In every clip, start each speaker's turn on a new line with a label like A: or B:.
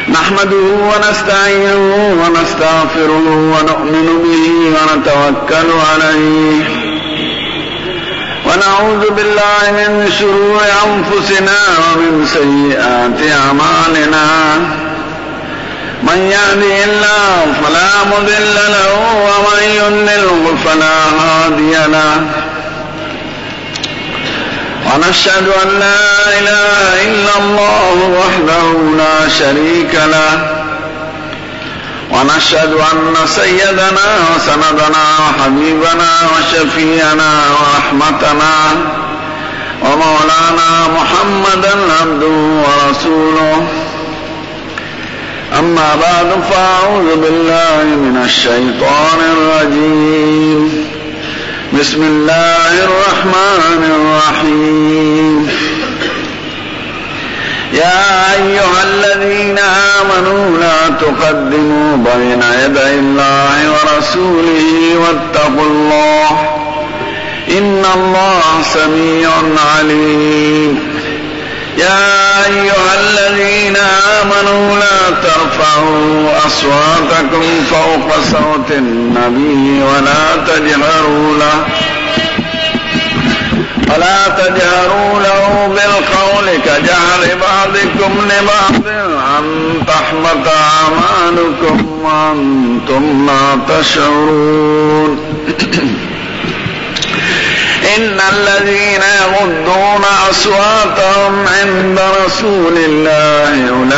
A: نحمده ونستعينه ونستغفره ونؤمن به ونتوكل عليه ونعوذ بالله من شرور أنفسنا ومن سيئات أعمالنا من يهده الله فلا مضل له ومن يضلل فلا هادي له ونشهد أن لا إله إلا الله وحده لا شريك له ونشهد أن سيدنا وسندنا وحبيبنا وشفيعنا ورحمتنا ومولانا محمدا عبده ورسوله أما بعد فأعوذ بالله من الشيطان الرجيم بسم الله الرحمن الرحيم يا أيها الذين آمنوا لا تقدموا بين يدي الله ورسوله واتقوا الله إن الله سميع عليم يا أيها الذين آمنوا لا ترفعوا أصواتكم فوق صوت النبي ولا تجهروا له بالقول كجهر بعضكم لبعض أن تحبط أعمالكم وأنتم لا تشعرون إن الذين يغضون أصواتهم عند رسول الله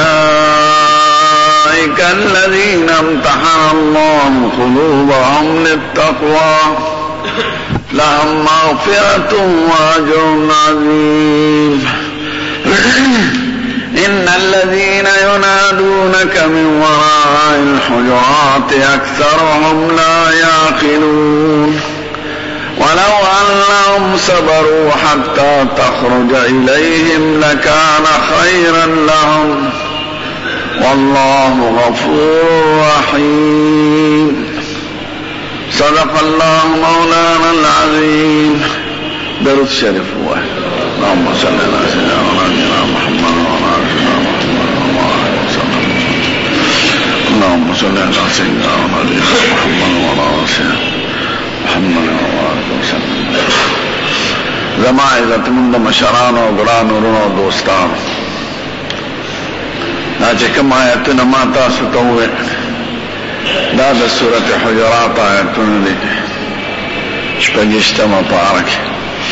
A: أولئك الذين امتحن الله قلوبهم للتقوى لهم مغفرة وأجر عظيم إن الذين ينادونك من وراء الحجرات أكثرهم لا يعقلون ولو أنهم صبروا حتى تخرج إليهم لكان خيرا لهم والله غفور رحيم صدق الله مولانا العظيم. درود شريف هو اللهم صل على سيدنا محمد وعلى آل سيدنا محمد وسلم. اللهم صل على سيدنا محمد وعلى آل سيدنا محمد وسلم. زما عزتمند مشرانو ګرانو ورونو دوستانو، دا چې کوم آیتونه ما تاسو ته وویل دا د سورة حجرات آیتونه دي، شپږیشتمه پاره کې.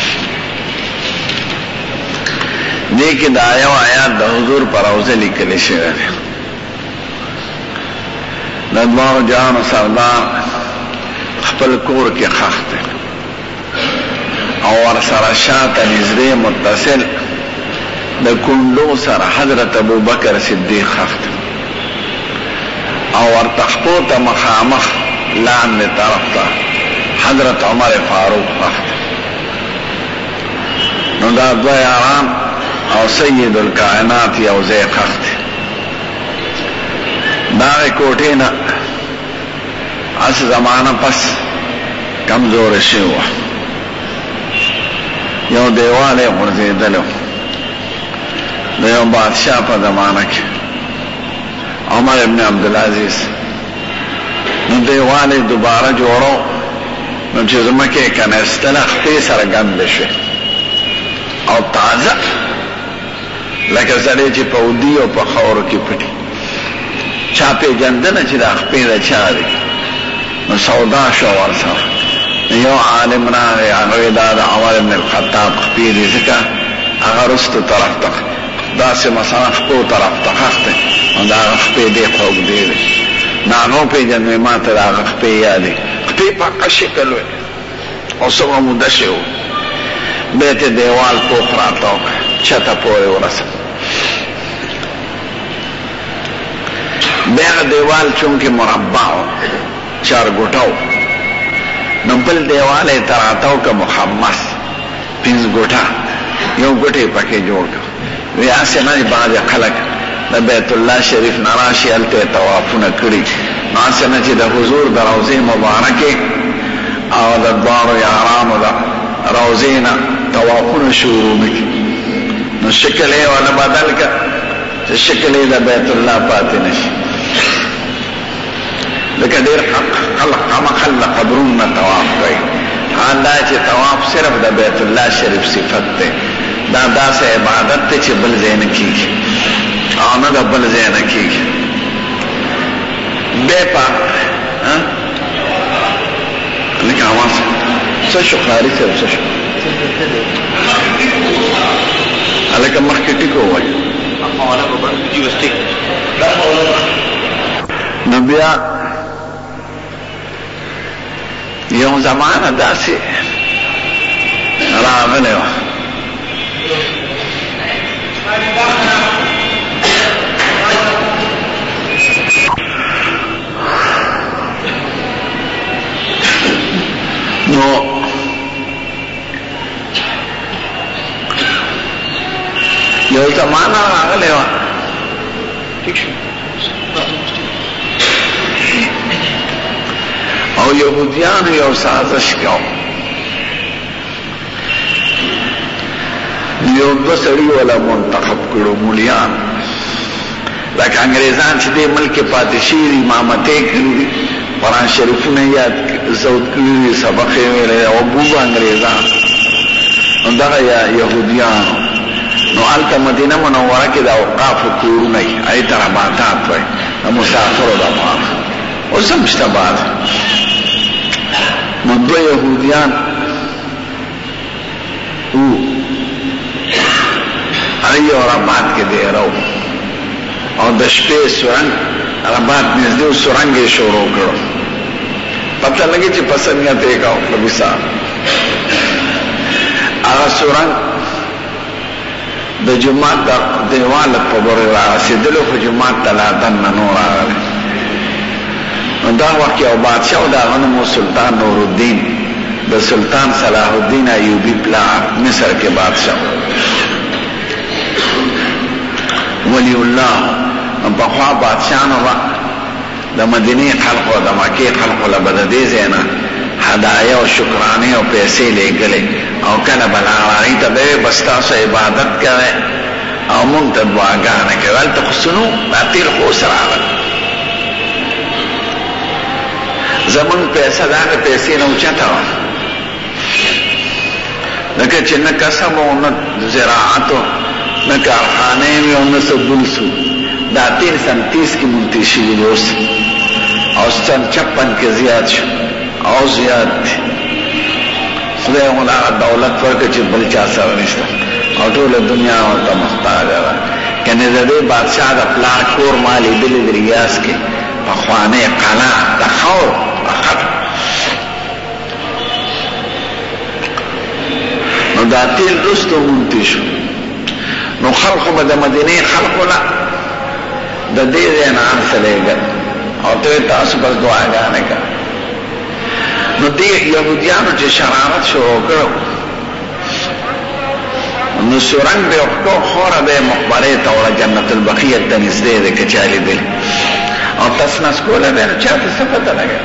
A: دې کې دا یو آیات د حضور پر روضه لیکل شوی دی. د دواړو جهانو سردار خپل کور کې خښ دی او ورسره شاته نږدې متصل د کونډو سره حضرت ابوبکر صدیق خښ دی او ورته خپو ته مخامخ لاندې طرف ته حضرت عمر فاروق خښ دی. نو دا دوه یاران او سید الکائنات یو ځای خښ دی. دغې کوټې نه اس زمانه پس کمزور شوی وه، یو دیوال یې غورځېدلی و د یو بادشاه په زمانه کې عمر ابن عبدالعزیز. نو دیوال یې دوباره جوړو، نو چې ځمکې یې کنیستله خپې سره ګندې شوې او تازه لکه سړی چې په اودي او په خاورو کې پټي چا پېژندنه چې دا خپې د چا دی. نو سودا شو ورسره. یو عالم راغی، هغه دا د عمر ابن الخطاب خپې دي ځکه هغه رستو طرف ته داسې مثلا خپو طرف ته خښ دی، نو د هغه خپې ډېر خوږدې دی. نو هغه وپېژندې ما ته د هغه خپې یادې خپې په حقه شکل وې او څومره موده شوې وه. بیا ته دیوال پوخ راته وکړه، چته پورې ورسه. بیا دیوال چونکې مربع و، چارګوټه و، نو بل دیوال یې تراته وکړه مخمس، پنځه ګوټه، یو ګوټه یې پکې جوړ کړه. وی هسې نه بعضې خلک د بیت الله شریف نه راشي هلته یې طوافونه کړي، نو هسې نه چې د حضور د روضې مبارکې او د دواړو یارانو د روضې نه طوافونه شروع کړي. نو شکل یې ونه بدل کړه چې شکل یې د بیت الله پاتې نشي. لکه ډېر خلق قبرونه طواف کوي، حال دا چې طواف صرف د بیت الله شریف صفت دی، دا داسې عبادت دی چې بل ځای نه کېږي او نه د بل ځای نه کېږي. بیا پاک لکه آواز څه شو خاري صاحب څه شو هلکه مخکې ټیکو ووایي نو بیا یو زمانه داسې راغلی وه نو یو زمانه راغلی وه او یهودیانو یو سازش کو، یو دو سړي ولا منتخب کړو مولیان، لکه انګریزان چې دې ملک پاتې شوي دي، امامتې کړي دي، قرآن شریفونه یاد زود کړي دي، سبق یې ویلی او بوبه انګریزان، نو دغه یهودیانو. نو هلته مدینه منوره کې د اوقافو کورونه وي، هغې ته رباطات وایي، د مسافرو دپاره. اوس هم شته بعض. نو دوه یهودیان هغه یو رباط کې دیره و او د شپې سرنګ رباط نږدې و، سرنګ یې شروع کړو، پته لګي چې په څه نیت یې کاو کبیسان. هغه سرنګ د جومات د دیوال په پورې رارسېدلو، خو جومات ته لا دننه نور راغلی. نو دا وخت یو بادشاه و، د هغه نوم سلطان نور الدین، د سلطان صلاح الدین ایوبي پلار، مصر کې بادشاه ولی الله. پخوا بادشاهانو به د مدینې خلقو او د مکې خلقو له به د دې ځای نه هدایه او شکرانې او پیسې لېږلې، او کله به هغې ته به یې بس تاسو عبادت کوئ او مونږ ته دعاګانې کوئ. هلته خو څه نو دا تېر خو اوس راغل، زمونږ پیسه د هغې پیسې نه اوچته وه، لکه چې نه کسب او نه زراعت نه کارخانې وي او نه څه بل څه. دا 1330 کې منتهي شوي دي اوس، او 56 کې زیات شو او زیات دي. خدای موږ هغه دولت ورکړه چې بل چا سره نشته او ټوله دنیا ورته محتاجه ده. کنې د دې بادشاه د پلار کور ما لیدلی د ریاض کې پخوانۍ قلعه د خاورو فقط. نو دا تیل رستو منتهي شو، نو خلقو به د مدینې خلقو نه د دې ځای نه هر څه لېږل او ته تاسو بس دعاګانې کوئ. نو دې یهودیانو چې شرارت شروع کړو، نو سرنګ به وکړو، خوره به یې مقبرې ته وړه، جنت البقیع ته نږدې دی که چا لیدلي، او تس نس کولی به نو چا ته څه پته لګوي.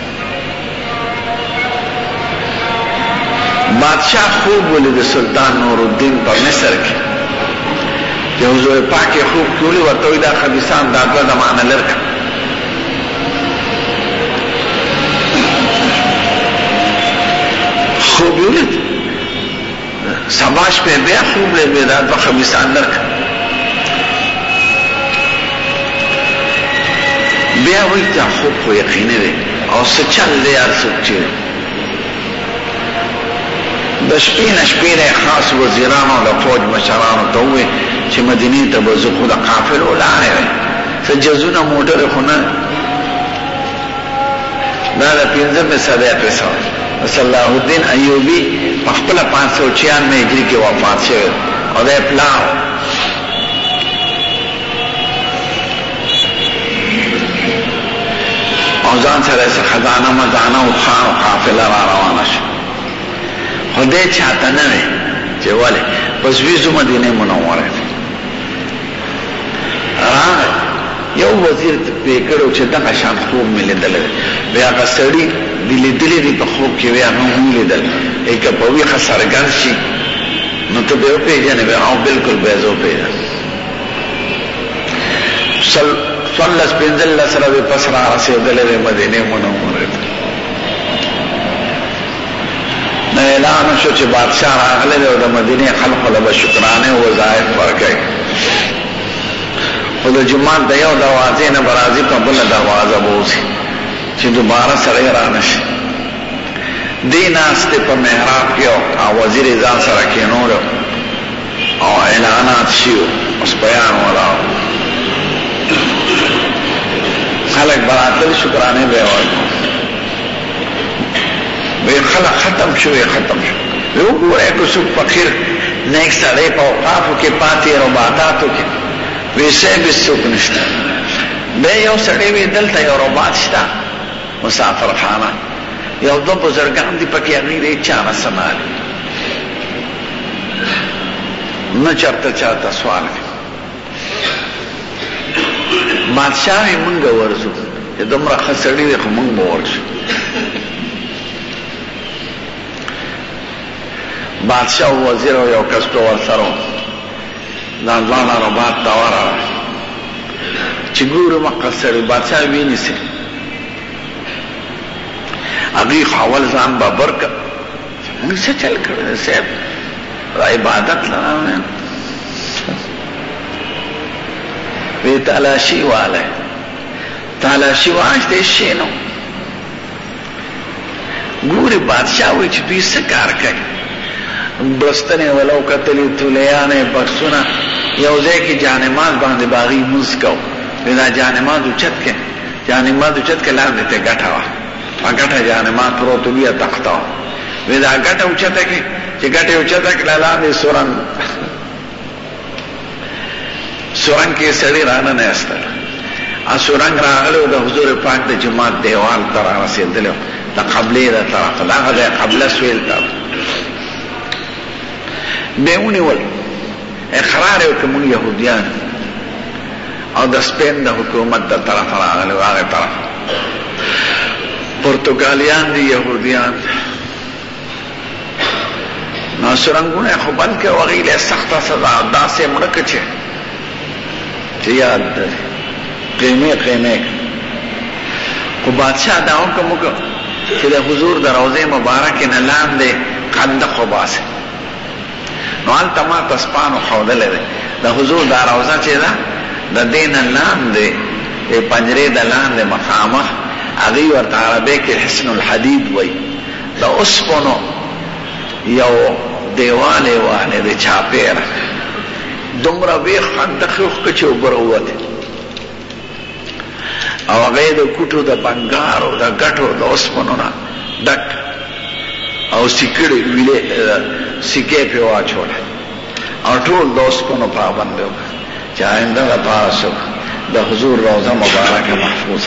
A: بادشاہ خوب ولید سلطان نور الدین په مصر کې چې حضور پاک یې خوب کې ولي، ورته وایي دا خبیثان دا دوه زمانه لر کړه. خوب یې ولید، سبا شپې بیا خوب لید دا دوه خبیثان لر کړه. بیا وایي دا خوب خو یقیني دی او څه چل دی هر څوک چې د شپې نه شپې دی خاص وزیرانو له فوج مشرانو ته ووایي چې مدینې ته به زه خو د قافلو لارې وی، څه جزونه موټرې خو نه. دا د 15مې صدۍ قصه د صلاح الدین ایوبي په خپله 596 هجري کې وفات شوی او دی پلار او ځان سره یې خزانه مزانه او خان او قافله را روانه شو. خو دی چاته نه وی چې ولې پس ویزو مدینې منوره راغی. یو وزیر پې کړو چې دغه شان خوب مې لیدلی دی، بیا هغه سړي دي لیدلی دي په خوب کې، بیا هغه هم لیدل که په ویښه څرګند شي نو ته به یې وپېژنې، بیا او بلکل به یې زه وپېژنم. صلس پنزل سره د پس را رسېدلې د مدینې منورې ته. نو اعلان شو چې بادشاہ راغلی دی او د مدینې خلقو له به شکرانې وظایف ورکوي، خو د جومات د یو دروازې نه به راځي په بله دروازه به اوسي چې دوباره سړی را نشي. دی ناستې په محراب کې او وزیر ځان سره کېنولو او اعلانات شي اوس بیان ولاړ، خلق براتل شکرانې به وایي، وی خلق ختم شو وی وګورئ که څوک فقیر نیک سړی په اوقافو کې پاتې رباطاتو کې وی صاحب څوک نشته. بیا یو سړی وی دلته یو رباط شته مسافر خانه، یو دو بزرگان دی پکی اغیره چانه سنالی نه چرته سوال کی. بادشاہی منگا ورزو چې دمرا خسڑی دی خو منگ بورشو. بادشاہ و وزیر و یو کستو ورسرو دانزانا رباط تاورا چی گورو مقصد سڑی بادشاہ وینی سی اگی خاول ځان بابر کا موږ څه چل کړو صاحب عبادت لرا وی تلاشی والے تلاشی واشته شینو ګوري بادشاہ وی چې دوی څه کار کوي. بستنه ولو کتلی تولیانه بخصونه یو ځای کې جانماز باندې باغی موس کو ودا جانماز اوچت کې لاندې ته ګټه وا اگٹا جانمات پروتو بیا تختاو ویدا اگٹا اوچتا کی چه گٹا اوچتا کی لالان سورنگ کی سڑی رانا نیستر سورنگ راغلو دا حضور پاک دا جماعت دیوال تر رسیدلو دا قبلی دا طرف دا غدا قبل سویل تر بیونی ول اقراریو کمون یهودیان او دا سپین دا حکومت دا طرف راغلو آغی طرف پرتگالیان دی یهودیان ناسرنگونه خو بلکه وغیله سخت سزا داسې مړک چې یاد ده قیمه خو بادشاہ دا حکم وکړ چې د حضور د روضه مبارک نه لاندې خندق وباسه. نو هلته ما تسپانو ښودلی دی د حضور دا روضه چې ده د دې نه لاندې پنجرې د لاندې مخامخ هغې ورته عربۍ کې حسن الحدید وایي د اوسپنو یو دیوال یې وانې د چاپېره دومره ویښ خندق یې وښکه چې اوبه راووتې او هغه یې د کوټو د بنګارو د ګټو د اوسپنو نه ډک او سیکړې ویلې سیکې پې واچوله او ټول د اوسپنو پابند وکړه چې آینده دپاره څوک د حضور روضه مبارکه محفوظه.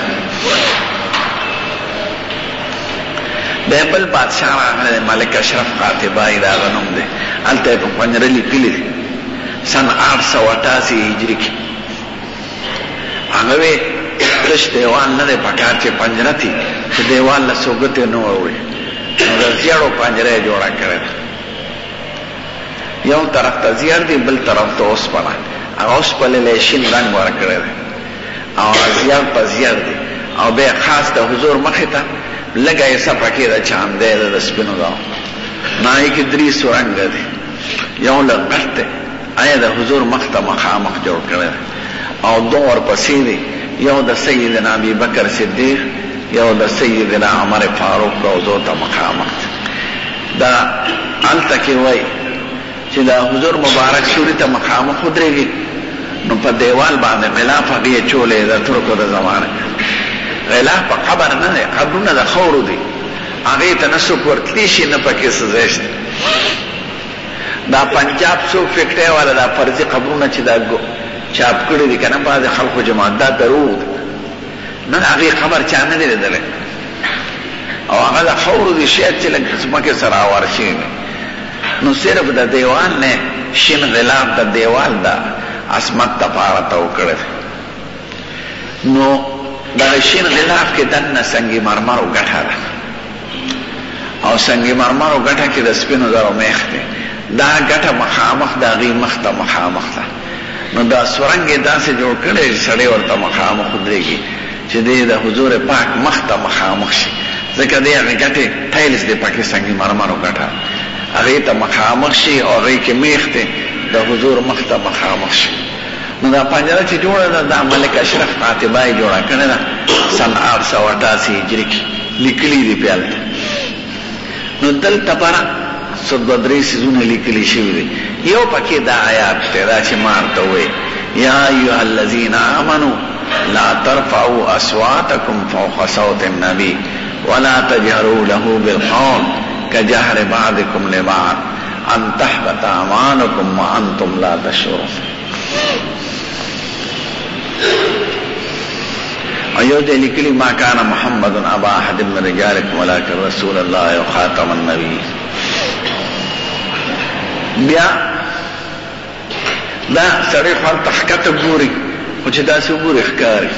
A: بیا بل بادشاہ راغلی ملک اشرف قاطبائی دا غنم دی هلته یې په پنجره لیکلي دي سن 888 هجري کې هغه وی تش دیوال نه دی پکار چې پنجره تي چې دیوال له سوګتې نه وړي نو د زیړو پنجره یې جوړه کړې ده یو طرف ته زیړ دی بل طرف ته اوسپنه هغه اوسپنې له شین رنګ ورکړی دی او زیړ په زیړ دی او بیا خاص د حضور مخې ته لگا یہ سب پکی دا چاندے دا سپینو دا نائی کی 3 سورنگ دی یو لغت دی آیا دا حضور مختا مخامخ جوڑ کرده او دو اور پسی دی یو دا سیدنا ابی بکر صدیق یو دا سیدنا عمر فاروق روزو تا مخامخ دا علتا کی وی چی دا حضور مبارک سوری تا مخامخ خودرے گی نو پا دیوال باندے غلاف اگیے چولے دا ترکو دا زمانے غلاف پا قبر نه دی قبرونه د خورو دی هغې ته نه څوک ورتلی شي نه پکې څه ځای شته دا پنجاب څوک فکرې والا دا فرضي قبرونه چې دا چاپ کړي دي که نه بعضې خلکو جماعت دا دروغ دی نن هغې قبر چا نه دی لیدلی او هغه د خورو دی شاید چې لږ ځمکې سره هوار شوي نو صرف د دیوال نه شین غلاف د دیوال د عصمت دپاره ته وکړی نو دا شین غلاف کې دنه سنگی مرمر او ګټه ده او سنگی مرمر او ګټه کې د سپینو زرو میخ دی دا ګټه مخامخ د هغې مخ ته مخامخ ده نو دا سورنګ داسې جوړ کړي سړی ورته مخامخ ودرېږي چې د حضور پاک مخ ته مخامخ شي، ځکه دی هغه ګټې ټایلز دی پکې سنګي مرمرو ګټه هغې ته مخامخ شي او هغې کې میخ دی د حضور مخ ته مخامخ شي. نو دا پنجره چې جوړه ده دا ملک اشرف قاطبه یې جوړه کړې ده سن 888 هجري کې لیکلي دي پې هلته. نو دلته بره څه دوه درې څیزونه لیکلي شوي دي. یو پکې دا آیات دی دا چې ما ورته ووایي یا ایها الذین آمنوا لا ترفعوا اصواتکم فوق صوت النبی ولا تجهروا له بالقول كجهر بعضكم لبعض ان تحبط اعمالكم وانتم لا تشعرون. ایو دې لیکلي ما كان محمد ابا احد من رجالكم ولكن رسول الله وخاتم النبي. بیا دا سړی خپل تحقیق ګوري او چې داسې وګوري ښکاري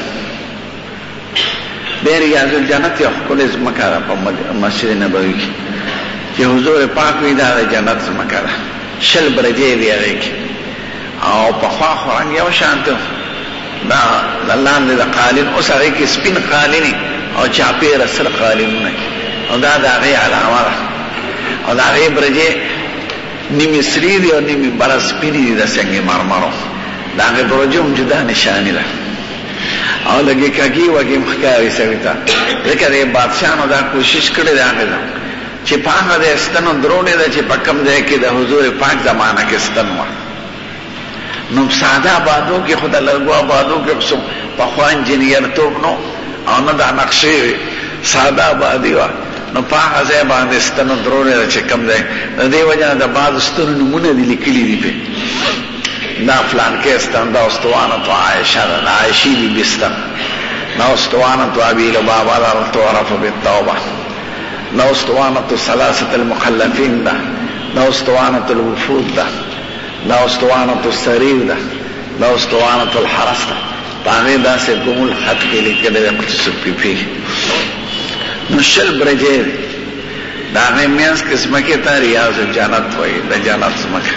A: بیا ریاض الجنت یو ښکلې ځمکه ده په مسجد نبوي کې چې حضور پاک وي دا د جنت ځمکه ده 20 برجې دي هغې کې او پخوا خو رنګ یو شان ته دا د لاندې د قالین اوس هغې کې سپین قالینې او چاپېره سره قالینونه او دا د هغې علامه ده او د هغې برجې نیمې سرې دي او نیمې بره سپینې دي د سنګ مرمرو د هغې برجو هم جدا نشانې ده او لږې کږې وږې هم ښکاري سړي ته ځکه د بادشاهانو دا کوشش کړې ده هغې ده چې په هغه د ستنو درونې ده چې په کوم ځای کې د حضور پاک زمانه کې ستن وه نو ساده آبادو کې خو د لرګو آبادو کې خو پخوا انجینیرتوب نو او نه دا نقشې ساده آبادي وه نو په هغه ځای باندې ستنو درونې ده چې کوم ځای د دې وجه نه د بعضو ستنو نومونه دي لیکلي دي پې دا فلانکې ستن دا اسطوانة عائشة ده د عایشې بیبي ستن دا اسطوانة ابي لبابا لا تعرف بالتوبه دا اسطوانة ثلاثة المخلفين ده دا اسطوانة الوفود ده دا اسطوانة السرير ده دا اسطوانة الحرس ده پاغې داسې ګمول خط کې لیکلی ده قصص پیپي نو 20 برجې دي د هغې منځ کې ځمکې ته ریاض الجنت وایي د جنت ځمکه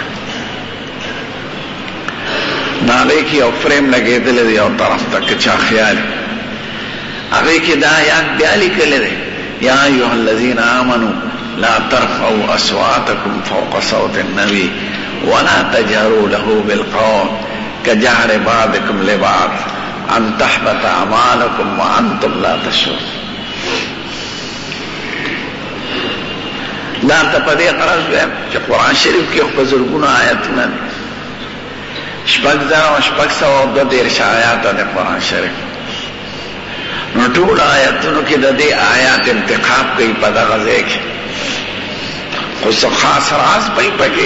A: د هغې کې یو فریم لګېدلی دی یو طرف ته که چا خیال هغې کې دا آیات بیا لیکلی دی یا ایها الذین آمنوا لا ترفعوا اصواتکم فوق صوت النبی ولا تجهروا له بالقول كجهر بعضكم لبعض ان تحبط اعمالكم وانتم لا تشعرون. دا ته په دې غرض ویم چې قرآن شریف کې خو زرګونه آیاتونه دي 6,632 آیات د قرآن شریف نو ټول آیاتونو کې د دې آیات انتخاب کوي په دغه ځای کې خو څه خاص راز به یې پکې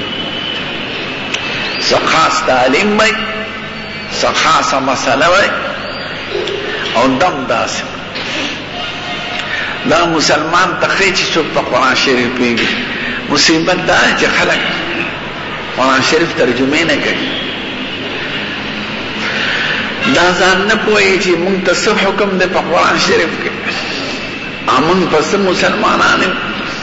A: څه خاص تعلیم به څه خاصه مسله به او دم داسې دا مسلمان ته ښایي چې څوک په قرآن شریف پوهېږي مصیبت دا چې خلک قرآن شریف ترجمې نه کوي دا ځان نه پوهېږي چې مونږ ته څه حکم دی په قرآن شریف کې مونږ په څه مسلمانان یو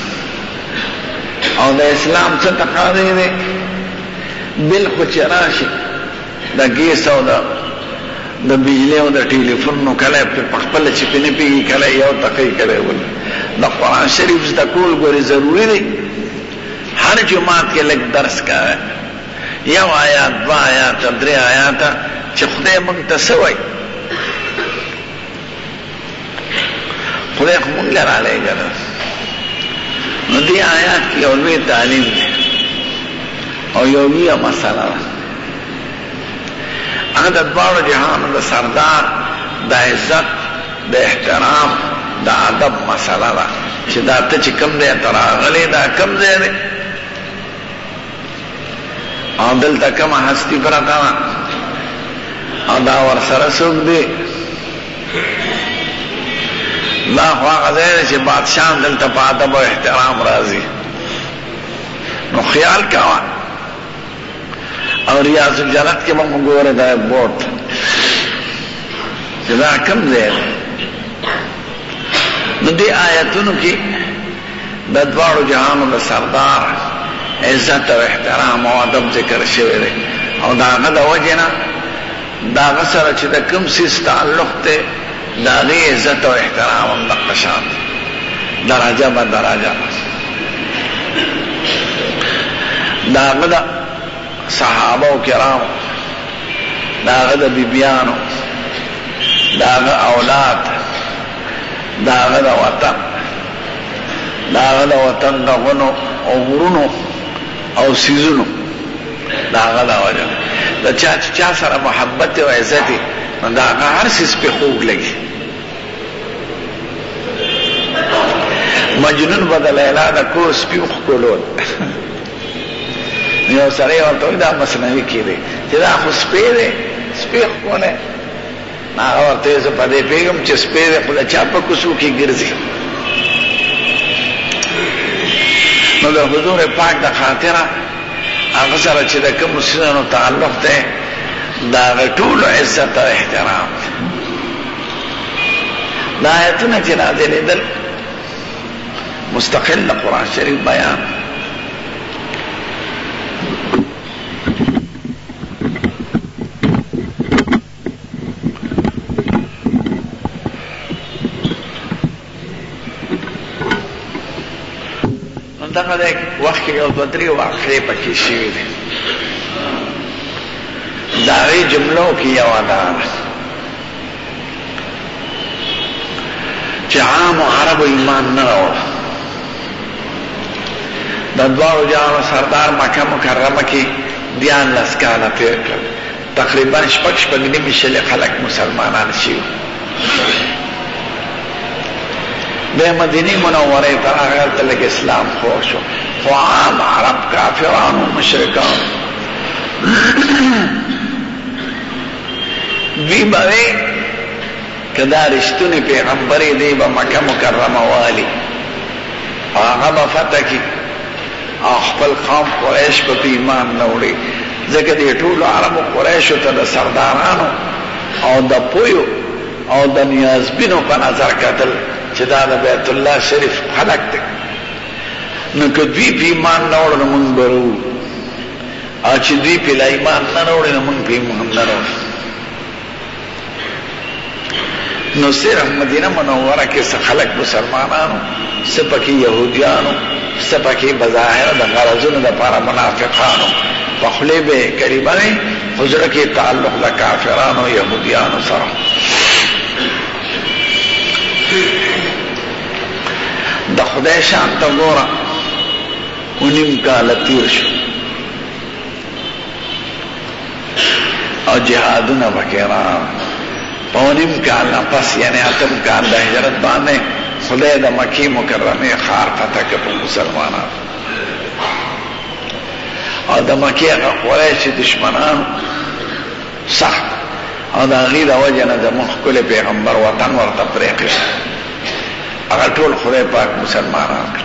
A: او د اسلام څه تقاضې دی بل خو چې راشي د ګیس او د بجلی او د ټیلیفون نو کله په خپله چې پې نه پوهېږي کله یو تقی کلی ول د قرآن شریف زده کول ګورې ضروري دی هر جماعت کې لږ درس کوه یو آیات 2 آیات 3 آیاته چې خدای مونږ ته څه وایي خدای خو مونږ له رالیږلی نو دې آیات کې یو لوی تعلیم دی او یو لویه مسله ده هغه د دواړو جهانو د سردار د عزت د احترام د ادب مسله ده چې دا ته چې کوم ځای ته راغلی دا کوم ځای دی او دلته کومه هستي پرته ده او دا ورسره څوک دی دا خو هغه ځای دی چې بادشاهان دلته په ادب او احترام راځي نو خیال کوه او ریاض الجنت کې به مونږ ګوره دا بورډ چې دا کوم ځای دی نو دې آیتونو کې د دواړو جهانو د سردار عزت او احترام او ادب ذکر شوی دی او داغه د وجنه داغه سره چې د کوم سیس تعلق ته داغه عزت او احترام هم د قشان درجه به درجه داغه د صحابه او کرام داغه د بیبیانو داغه اولاد داغه د وطن داغه د وطن د غنو او غرونو او سیزونو داغه د وجه د چا سره محبت او عزت داغه هر سیس په خوږ لګي مجنون بدل لیلا د کو سپیو خولول یو سره ورته دا مسنوي کړي چې دا خو سپیره سپیخ کوله ما ورته زه په دې پیغام چې سپیره خو چا په کوسو کې ګرځي نو د حضور پاک د خاطره هغه سره چې د کوم سينو تعلق ده دا ټول عزت او احترام دا آیتونه چې نازل دي مستقل قرآن شریف بیان دغه د وخت کې یو بدري واقعي پکې شوی دی دا وی جملو کې یو ادا چې عام عرب ایمان نه راوړ د دوارو جانو سردار مکه مکرمه کې دیان لسکاله تیر کړ تقریبا شپږ نیم شل خلک مسلمانان شي به مدینه منوره ته راغله لکه اسلام خور شو خو عام عرب کافران او مشرکان وی باندې کدا رښتونی پیغمبر دی په مکه مکرمه والی هغه فتح کی خپل قوم قریش په ایمان نوړي ځکه دې ټول عرب قریش ته د سردارانو او د پویو او د نیازبینو په نظر کتل چې دا د بیت الله شریف خلق دی نو که دوی په ایمان نه وړو نو مونږ به وو او چې دوی په ایمان نه وړو نو مونږ په ایمان نه وړو نو صرف مدینه منوره کې څه خلق مسلمانانو څه پکې یهودیانو څه پکې بظاهر د غرضونو لپاره منافقانو په خولې به قریبانې حضور کې تعلق د کافرانو یهودیانو سره د خدای شان ته ګوره ونیم کاله تیر شو او جهادونه پکې راغلل په نیم کال نه پس یعنی اتم کال د هجرت باندې خدای د مکې مکرمه ښار فتح کړ په مسلمانانو او د مکې هغه قریش دشمنان سخت او د هغې د وجې نه زموږ ښکلی پیغمبر وطن ورته پرېښی هغه ټول خدای پاک مسلمانان کړ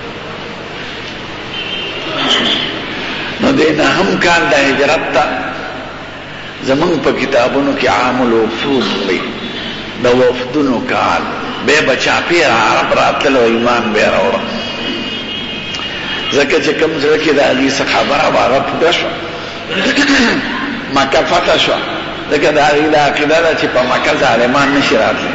A: نو دې نهم کال د هجرت ته زمون په کتابونو کې عام الوفود وي د وفدونو کال به بچا پیر عرب راتلو ایمان به راوړ ځکه چې کوم ځای کې د علي څخه خبره واغه پوره شو مکه فتح شو ځکه د علي د عقیده ده چې په مکه ظالمان نشي راتلی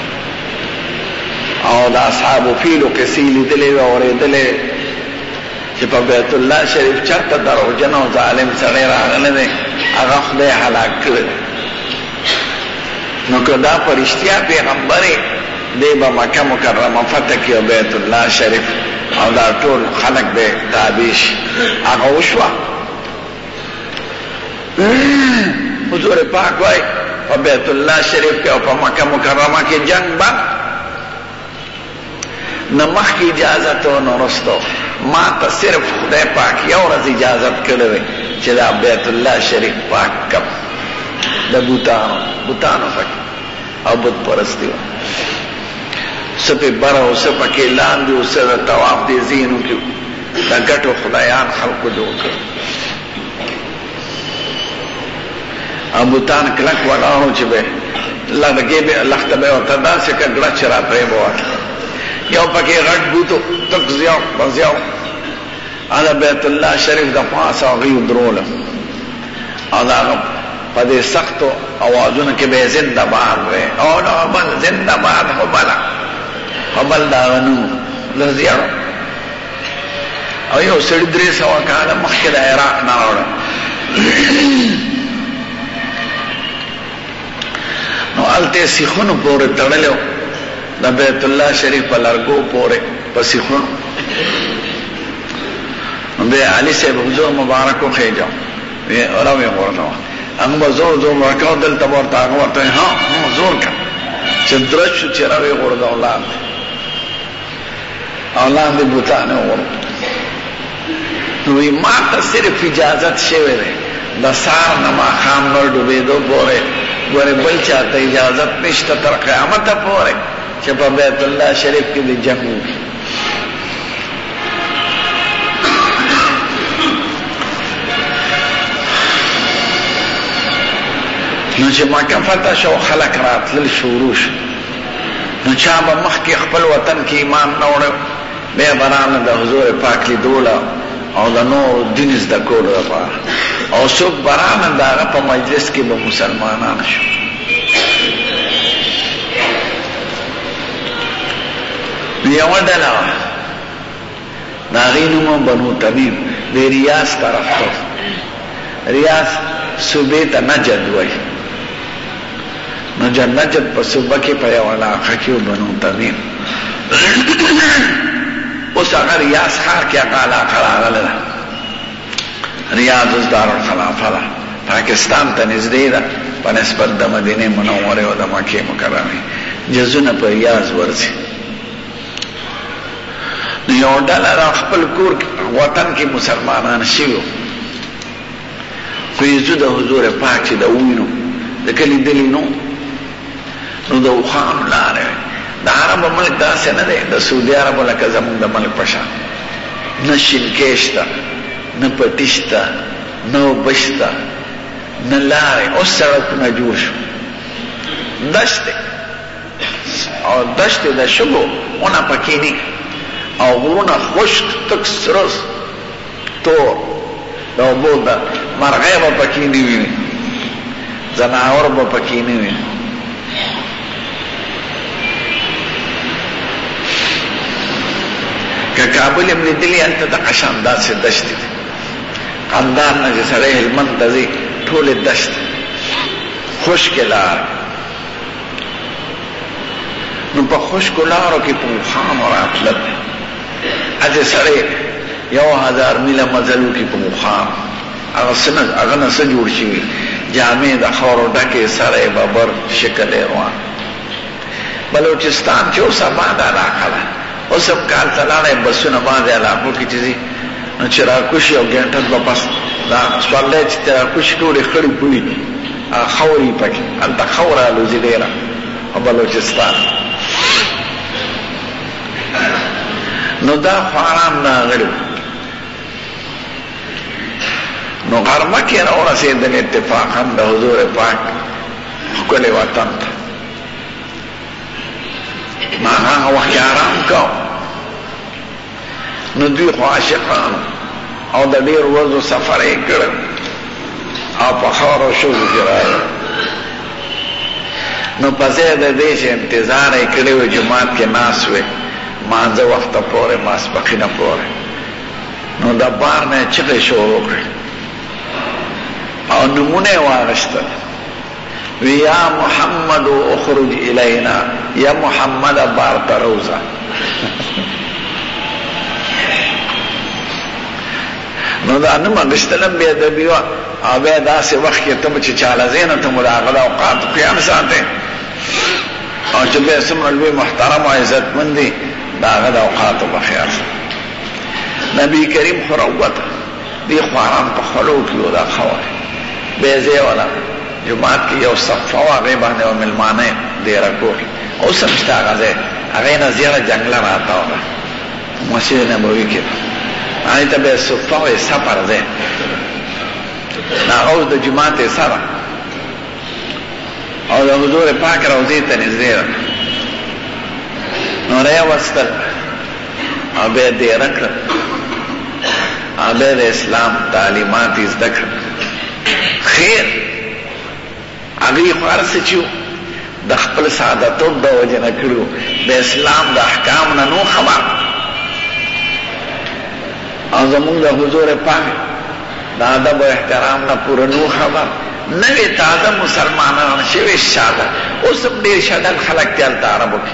A: او د اصحابو فیلو قصې لیدلې او اورېدلې چې په بیت الله شریف چرته دروغجن او ظالم سړی راغلی دی هغه خدای هلاک کړی نو که دا په رښتیا پیغمبر دی به مکه مکرمه فتح کړي او بیت الله شریف او دا ټول خلک به تابع شي هغه وشوه حضور پاک وایي په بیت الله شریف کې او په مکه مکرمه کې جنگ بند نه مخکې اجازت و نه وروستو ما ته صرف خدای پاک یو ورځ اجازت کړی وی چې دا بیت الله شریف پاک کم د بوتانو پکې او بت پرستی و څه پې بره او څه پکې لاندې او څه د طواف دې ځینو کې د ګټو خدایان خلقو جوړ کړ او بوتان کلک ولاړو چې به لږې به لخته به ورته داسې کګړه چې را پرې به وته یو پکې غټ بوتو تک زیاو بزیاو على بیت الله شریف د پاسه غي درول او دا په دې سختو اوازونو کې به زنده باد وي او نو بل زنده باد خو بلا خو بل دا غنو لزیارو او یو سړي 300 کاله مخکې د عراق نه راوړل نو هلته سیخونو پورې تړلی د بیت الله شریف په لرګو پورې په سیخونو نو بیا علي صاحب حضور مبارک وخېجو راویې غورځوه هغه به زور زور ورکاو دلته به ورته هغه ورته ها زور کړه چې درز شو چې راویې غورځو لاندې او لاندې بوتانې وغورځو نو ما ته صرف اجازت شوی دی د سهار نه ماښام نور ډوبېدو پورې ګورې بل چاته اجازت نشته تر قیامته پورې چې په بیت الله شریف کې د جنګ وکړي نو چې مکه فتح شو خلک راتلل شروع شو نو چا به مخکې خپل وطن کې ایمان نه وړی بیا به رانه د حضور پاک لیدوله او د نور دین زده کولو لپاره او څوک به رانه د هغه په مجلس کې به مسلمانان شو یوه ډله وه د هغې نوم بنو تمیم د ریاض طرف ته ریاض صوبې ته نجد وایي نو نجد په صوبه کې په یو علاقه کې بنو تمیم اوس هغه ریاض ښار کې هغه علاقه راغله ده ریاض اوس دارالخلافه ده پاکستان ته نږدې ده په نسبت د مدینې منورې او د مکې مکرمې جزونه په ریاض ورځي نو یو ډله را خپل کور وطن کې مسلمانان شوي خو یې زه د حضور پاک چې د وینو د کلي دلي نو د اوښانو لارې د عربو ملک داسې نه دی د سعودي عربو لکه زمونږ د ملک په شان نه شینکې شته نه پټي شته نه اوبه شته نه لارې اوس سړکونه جوړ شو دشتې او دشتې د شګو اونه پکې نه او غرونه خشک تک سره تور د اوبو د مرغۍ به پکې نه وي ځناور به پکې نه وي که کابل هم لیدلي هلته دغه شان داسې دشتې دي قندهار نه چې سړی هلمند ته ځي ټولې دشتې خشکې لارې نو په خشکو لارو کې په اوښانو راتلل هسې سړی 1000 میله مزل وکړي په اوښانو هغه نه څه جوړ شوي جامې د خاورو ډکې سری ببر شکل یې روان بلوچستان چې اوس آباده علاقه ده اوس هم کال ته لاړی بسونه بعضې علاقو کې چې ځي نو چې راکوشي او ګنټه دوه پس دا سورلی چې راکوشي ټولې خړې پوړي خاورې پکې هلته خاوره الوځي ډېره په بلوچستان نو دا خواران راغلي نو غرمه کې راورسېدل اتفاقا د حضور پاک ښکلي وطن ته ما هغه وخت آرام کو نو دوی خو عاشقانو او د ډېر ورځو سفر یې کړی او په خاورو شګو کې راغلی نو په ځای د دې چې انتظار یې کړی و جومات کې ناست وې مانځه وخته پورې ماسپښینه پورې نو د بار نه چغې شروع کړې او نمونه یې واخیستل وی یا محمد اخرج الینا یا محمد بار ته روزه نو دا نوم اخیستلم بې ادبي وه او بیا داسې وخت کې ته به چې چاله ځې نو ته مو د هغه د اوقاتو قیام ساتې او چې بیا څومره لوی محترم او عزتمند دي د هغه د اوقاتو به خیال نبي کریم خو راووته دې خواران په خولو کې و دا خاورې بیا ځای والا جماعت کې یو صفه وه هغې باندې به مېلمانه ډېره کول اوس هم شته هغه ځای هغې نه زیاته جنګله راته وه مسجد نبوي کې هغې ته بیا صفه وې سفر ځای هغه اوس د جماعت یې سره او د حضور پاک روضې ته نږدې ده نو راوستل او بیا دېره کړه او بیا د اسلام تعلیمات یې زده کړه خیر هغوی خو هر څه چې د خپل سعادتوب د وجې نه کړي د اسلام د احکامو نه نو خبر او زمونږ د حضور پاک د ادب او احترام نه پوره نو خبر نوې تازه مسلمانان شوي شاده اوس هم ډېر شدل خلک دی هلته عربو کې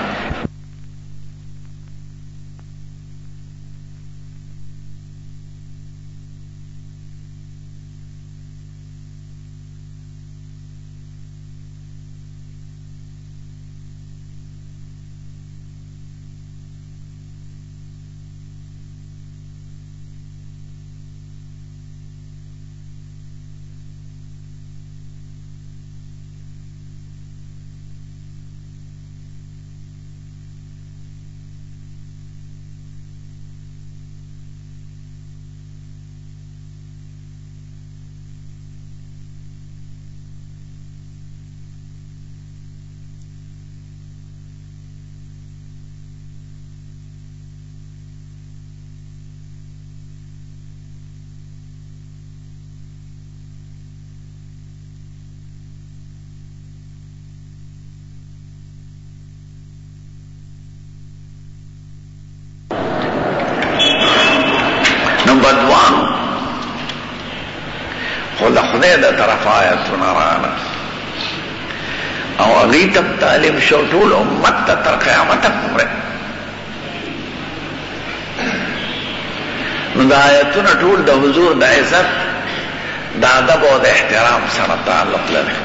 A: بدوانو خو له خدای د طرف آیتونه راغله او هغوی ته تعلیم شو ټول امت ته تر قیامته پورې نو د آیتونه ټول د حضور د عزت د ادب او د احترام سره تعلق لري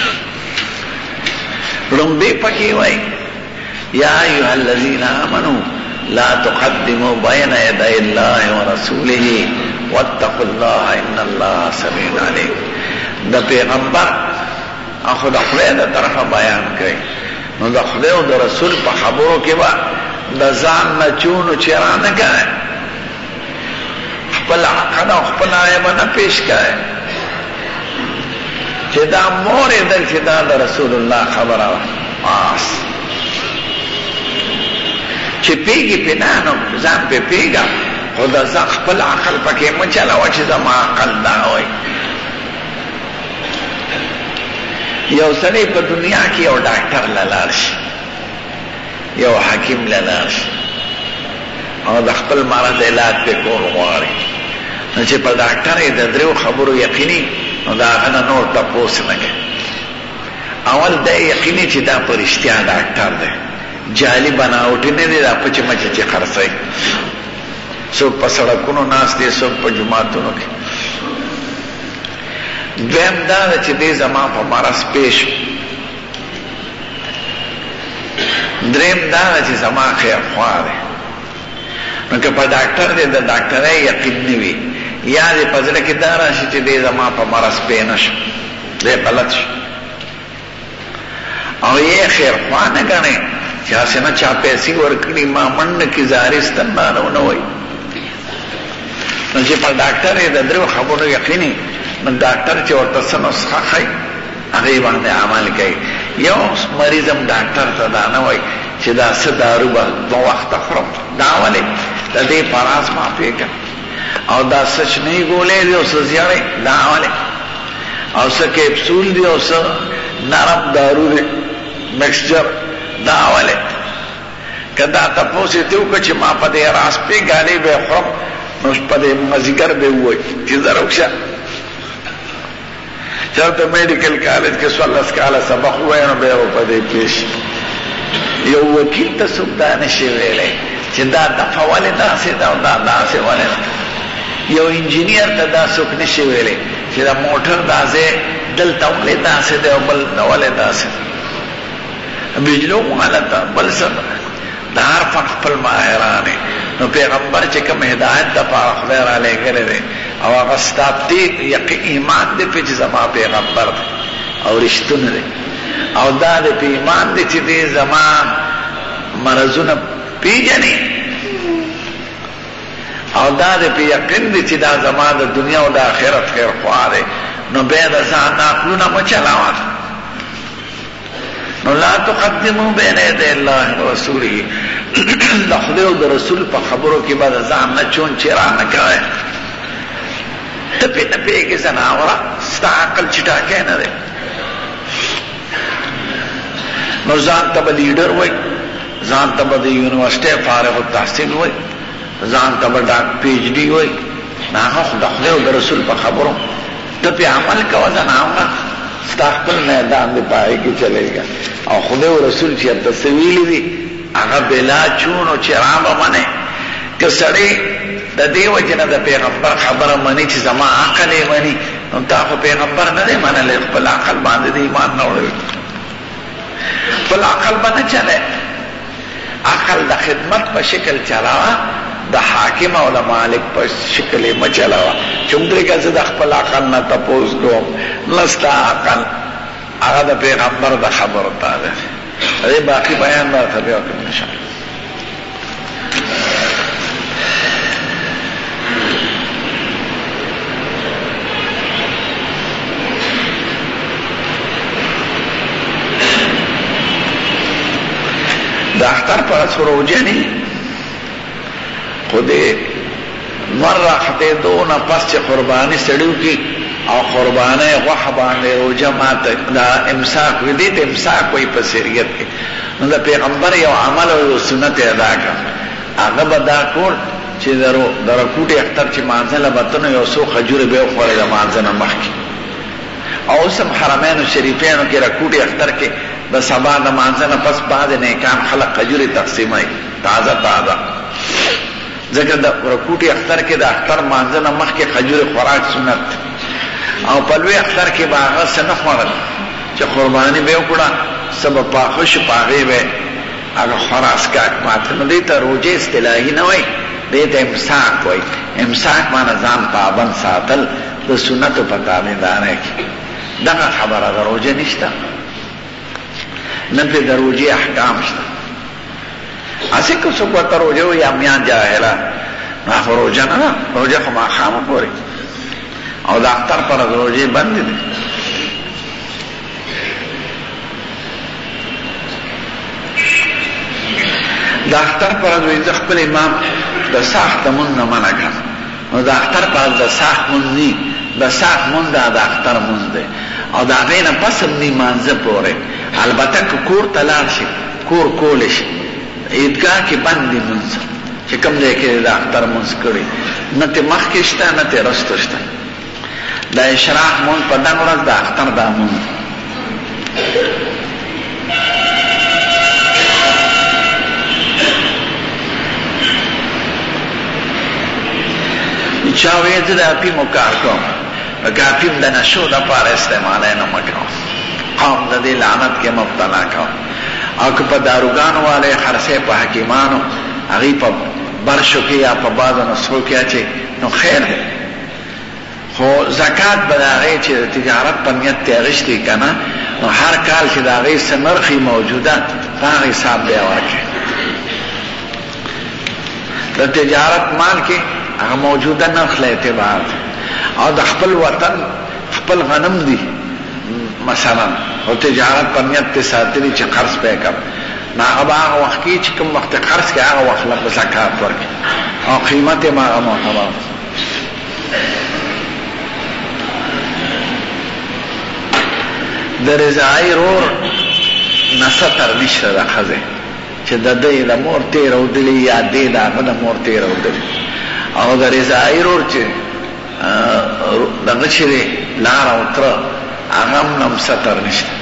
A: لومبې پکې وایي یا ایها الذین آمنوا لا تقدموا بين يدي الله ورسوله واتقوا الله ان الله سميع عليم د پیغمبر اخو د خدای د طرفه بیان کوي نو د خدای او د رسول په خبرو کې به د ځان نه چونو چرانه کوي خپل عقل او خپل عیب نه پیش کوي چې دا مور دل چې دا د رسول الله خبره آس چې پیږي پنانو ځان په پیږه خو د ځان خپل عقل پکې مه چلوه چې زما عقل دا وایي یو سړی په دنیا کې یو ډاکټر له لاړ شي یو حکیم له لاړ شي او د خپل مرض علاج پې کول غواړي نو چې په ډاکټر یې د دریو خبرو یقیني نو د هغه نه نور تپوس نه کوي اول دا یقیني چې دا په رښتیا ډاکټر دی جعلي بناوټي نه دی دا پچې مچې چې خرڅوي څوک په سړکونو ناست دی څوک په جوماتونو کې دویم دا ده چې دی زما په مرض پیش دریم دا ده چې زما خیرخوا دی نو که په ډاکټر دی د ډاکټرۍ یقین نه وي یا دی په زړه کې دا راشي چې دی زما په مرض پې نه شو دی غلط شو او یې خیرخوا نه ګڼې چې هسې نه چا پیسې ورکړي ما منډه کې زاري ستنبانه ونه وایي نو چې په ډاکټر یې د دریو خبرو یقیني نو ډاکټر چې ورته څه نسخه ښایي هغې باندې عمل کوي یو مریض هم ډاکټر ته دا نه وایي چې دا څه دارو به 2 وخته خورم دا ولې د دې پراز ما پېږه او دا څه شنې ګولې دي او څه زیړې دا ولې او څه کیپسول دي او څه نرم دارو دي مکسچر دا ولې که دا تپوس یې دې وکړه چې ما په دې راز پېږالې به خورم نو په دې مازدیګر به ووایي چې زه روښه چرته میډیکل کالج کې 14 کاله سبق ووایي نو بیا به په دې پیش یو وکیل ته څوک دا نشي ویلی چې دا دفعه ولې داسې ده او دا داسې ولې ده یو انجینیر ته دا څوک نشي ویلی چې دا موټر دا ځای دلته ولې داسې دی او بل ولې داسې ده بجلو مالته بل څه د هر فن خپل ماهران نو پیغمبر چې کوم هدایت دپاره خدای را لېږلی دی او هغه ستا دې ایمان دی پې چې زما پیغمبر دی او رښتون دی او دا د په ایمان دی چې دی زما مرضونه پیژني او دا د په یقین دی چې دا زما د دنیا او د آخرت خیرخوا دی نو بیا د ځان عقلونه مه چلاوه نو لا تقدمو بین یدی الله ورسوله د خدای او د رسول په خبرو کې به د ځان نه چون چرا نه کوئ ته پې نه پوهېږې زناوره ستا عقل چټاکې نه دی. نو ځان ته به لیډر وای، ځان ته به د یونیورسټۍ فارغ التحصیل وای، ځان ته به ډاک پی ایچ ډي وای. هغه خو د خدای او د رسول په خبرو ته پې عمل کوه. زناونه ستا خپل میدان دی، په هغې کې چلېږه. او خدای او رسول چېرته څه ویلي دي هغه بلا چون او چرا به منې. که سړی د دې وجې نه د پیغمبر خبره مني چې زما عقل یې مني، نو تا خو پیغمبر نه دی منلی، خپل عقل باندې د ایمان نه وړوي. خپل عقل به نه چلی، عقل د خدمت په شکل چلاوه، د حاکم او د مالک په شکل یې مه چلاوه. چومدرې که زه د خپل عقل نه تپوس کوم، نه ستا عقل هغه د پیغمبر د خبرو ته دی. د دې باقي بیان به درته بیا وکړم انشاءالله. د اختر پر سروجه نی خود مر راخته دو نه پس چې قربانی سړیو کی او قربانه غوښه باندې روجه ماته دا امساک وی دي. ته امساک وی په شریعت کې نو د پیغمبر یو عمل او سنت ادا کړ. هغه به دا کول چې د رکوټي اختر چې مانځله بتنو یو څو خجوره به خوړل د مانځنه مخکې. او سم حرمین شریفینو کې رکوټي اختر کې د سبا د مانځنه پس بعد نیکان خلق خجوره تقسیمای تازه تازه. ځکه د رکوټي اختر کې د اختر مانځنه مخکې خجوره خوراک سنت. او په لوی اختر کې به هغه څه نه خوړل چې قرباني به وکړه، څه به پاخه شو، په هغې به هغه خراسکاک ماته. نو دې ته روجې اصطلاحي نه وایي، دې ته امساک وایي. امساک معنی ځان پابند ساتل د سنتو په تابعدارۍ کې. دغه خبره د روجې نشته، نه پې د روجې احکام شته. هسې که څوک ورته روجه وایي امیان جاهله، نو هغه روجه نه ده، روجه خو ماښامه پورې او د اختر پر روجې بندې دي. د اختر پر ورځ زه خپل امام د ساخت مونځ نه منع کړم. نو د اختر پر د ساخت مونځ نه، د ساخت مونځ د اختر مونځ دی او د هغې نه پس هم نه مانځه پورې. البته که کور ته لاړ شي، کور کولی شي، عیدګاه کې بند دی مونځ چې کوم ځای کې د اختر مونځ کړي، نه ترې مخکې شته نه ترې رستو شته. د اشراق مونځ په دغه ورځ د اختر دا مونځ. چا وی زه د اپیمو کار کوم، که اپیم د نشو دپاره استعمالی نه مه کوم، قوم د دې لعنت کې مبتلا کوم. او که په داروګانو والی خرڅی په حکیمانو هغې په برشو کې یا په بعضو نسخو کې اچي نو خیر دی. خو زکات به د هغې چې د تجارت په نیت ترې اخیستې که نه، نو هر کال چې د هغې څه نرخ موجوده په هغه حساب بیا ورکړي. د تجارت مال کې هغه موجوده نرخ له اعتبار دی. او د خپل وطن خپل غنم دی مثلا، او تجارت په نیت ته ساتلي چې قرض پې کړم، نو هغه به هغه وخت کې چې کوم وخت قرض کې هغه وخت له زکات ورکړي او قیمت یې هغه معتبر. د رضاعي رور نه ستر نشته د ښځې چې د دې د مور تېرودلي یا دې د هغه د مور تېرودلي. او د رضاعي رور چې دغه چې دی لار او تره هغه هم ستر نشته.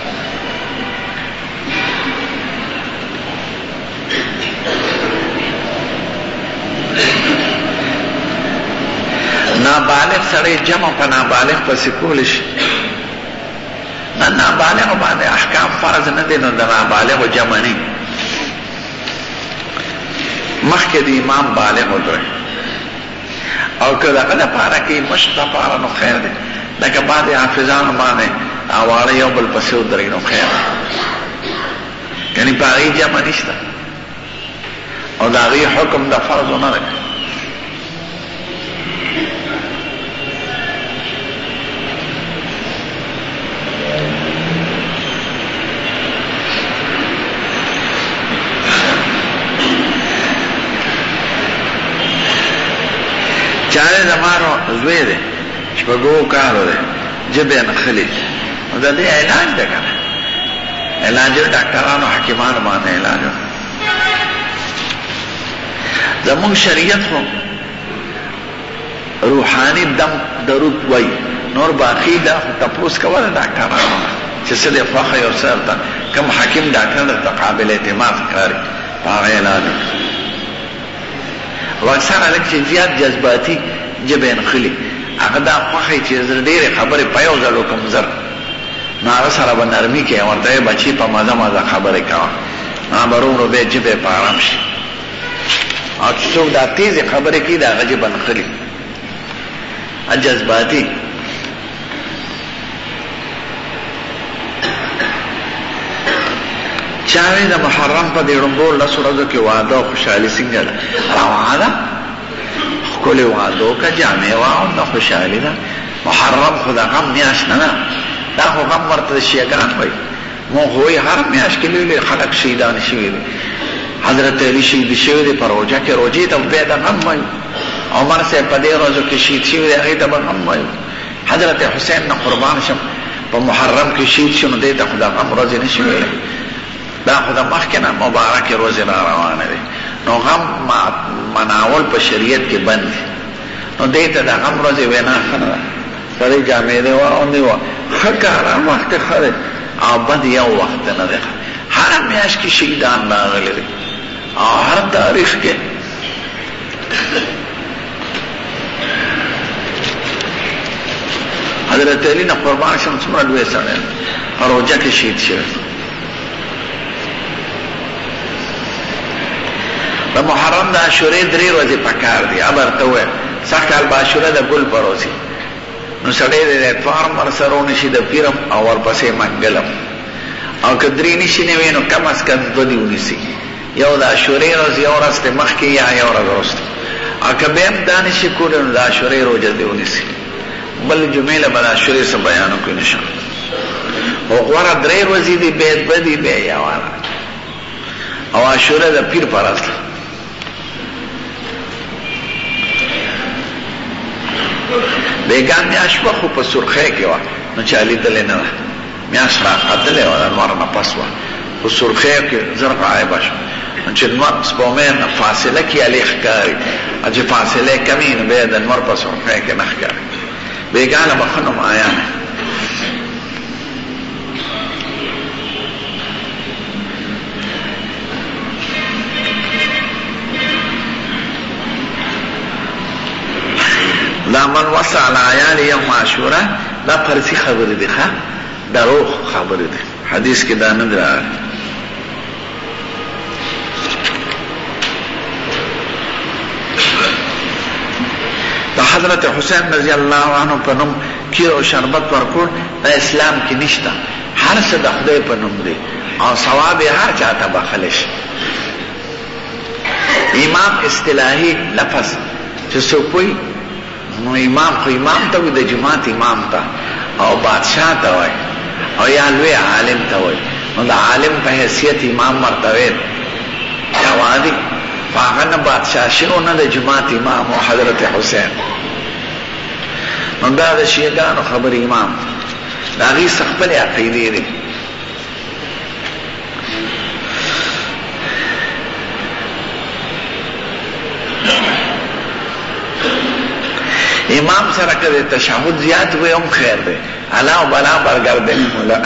A: نابالغ سړی جمع په نابالغ پسې کولی شي. نه نابالغ باندې احکام فرض نه دی، نو د نابالغ جمع نه. مخکې د امام بالغ ودرې، او که دغه دپاره کې مشق دپاره نو خیر دی. لکه بعضې حافظانو باندې اواړه یو بل پسې ودرېږي نو خیر دی، یعنې په هغې جمع نشته او د هغې حکم د فرضو نه دی. چاره زمانو زوی دی شپږو کالو دی، جبه نخلی دا دی علاج ده کنه علاج ډاکټرانو حکیمانو باندې علاج زمون شریعت خو روحانی دم درود وای نور باقی دا تپوس کوله ډاکټرانو چې څه دی خوښه یو سره کوم حکیم ډاکټر ته قابل اعتماد ښکاري هغه علاج او اکثر هلک چې زیات جذباتي جبه نخلی هغه دا خوښي چې ډېرې خبرې په یو ځل وکړم زر نو هغه سره به نرمي کوي ورته بچي په مزه مزه خبرې کوه نو به ورو بیا جبې په ارام شي او چې څوک دا تیزې خبرې کوي د هغه جبه نخلي جذباتي چاوی د محرم په دې ړومبو لسو ورځو کې واده او خوشحالي څنګه ده روا ده ښکلې واده وکړه جامې واغونده خوشحالي ده محرم خو د غم میاشت نه ده دا خو غم ورته د شیګان وایي مونږ خو وایي هر میاشت کې لوی لوی خلک شهیدان شوي دي حضرت علی شهید شوی دی په روژه کې روژې ته بیا د غم وایو عمر صاحب په دې ورځو کې شهید شوی دی هغې ته به غم وایو حضرت حسین نه قربان شم په محرم کې شهید شو نو دې ته خو د غم ورځې نه شي ویلی دا خو د مخکې نه مبارکې ورځې را روانه دي نو غم مناول په شریعت کې بند دي نو دې ته د غم ورځې وینا ښه نه ده سړی جامې دې واغوندې وه ښه کار هر وخت ښه دی او بد یو وخت نه دی هر میاشت کې شهیدان راغلي دي او هر تاریخ کې حضرت علی نه قربان شم څومره لوی سړی په روژه کې شهید شوی د محرم د عاشورې 3 ورځې پکار دي ابر ته وویل سږ کال به عاشوره د ګل په ورځ نو سړی د اتوار ورسره ونشي د پیرم او ورپسې منګلم او که 3 نشي نه وي نو کم از کم 2 دې ونیسي یو د عاشورې ورځ یو ورځ ته مخکې یا یو ورځ وروسته او که بیا هم دا نشي کولی نو د عاشورې روژه دې ونیسي بل جمعې له به د عاشورې څه بیان وکړو انشاءالله خو غوره 3 ورځې دي بیا 2 دي بیا یوه او عاشوره د پیر پر ورځ بیگان میاشت وه خو په سرخۍ کې وه نو چا لیدلې نه ده میاشت راختلې وه د لمر نه پس وه په سرخۍ کې زر غایبه شوه نو چې لمر سپومۍ نه فاصله کې هلې ښکاري او چې فاصلې کمې نو بیا د لمر په سرخۍ کې نه ښکاري بیگانه به ښه نمایانه دا من وسع العیال یوم عاشوره دا فرضی خبر دی خواه دروغ خبر دی حدیث کې دا نه دی راغلی دا حضرت حسین رضی اللہ عنہ په نوم کیر او شربت ورکول دا اسلام کې نشته هر څه د خدای په نوم دی او ثواب هر چاته بخلش امام اصطلاحي لفظ چې څوک وایي نو امام خو امام ته وي د جماعت امام ته او بادشاہ ته وایي او یا لوی عالم ته وایي نو د عالم په حیثیت امام مرتبه یوازې په هغه نه بادشاہ شو نه د جماعت امام او حضرت حسین نو دا د شیعګانو خبر امام د هغې څه خپلې عقیدې دي امام سره که تشهد زیات وي هم خیر دی الا و بلا برګردنی مولا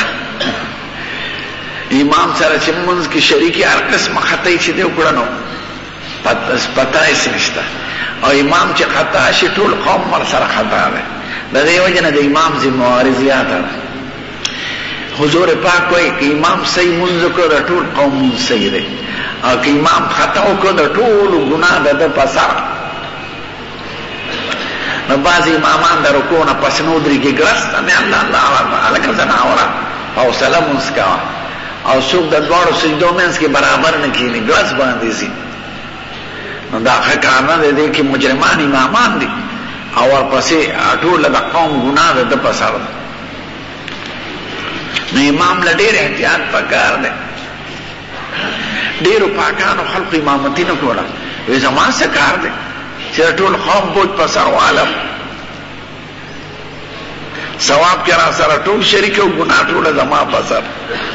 A: امام سره چې مونځ کې شریکي هر قسمه خطای چې دی وکړه نو پتا یې نشته او امام چې خطا شي ټول قوم ور سره خطا دی د دې وجه نه د امام ذمہواري زیاته ده حضور پاک وایي که امام صحیح مونځ وکړو د ټول قوم مونځ صحیح دی او که امام خطا وکړو د ټولو ګناه د ده په سر نو بعض امامان د رکوع نه پس نو درېږي ګرسته مې الله الله هلکه زناوره حوصله مونځ کوه او څوک د دواړو سجدو منځ کې برابر نه کښېني ګرس باندې ځي نو دا ښه کار نه دی دې کې مجرمان امامان دي او ورپسې ټوله د قوم ګناه د ده په سر ده نو امام له ډېر احتیاط پکار دی ډېرو پاکانو خلقو امامتي نه کوله وایي زما څه کار دی چې ټول قوم بوج په سر والم ثواب کې را سره ټول شریک او ګناه ټول زما په سر.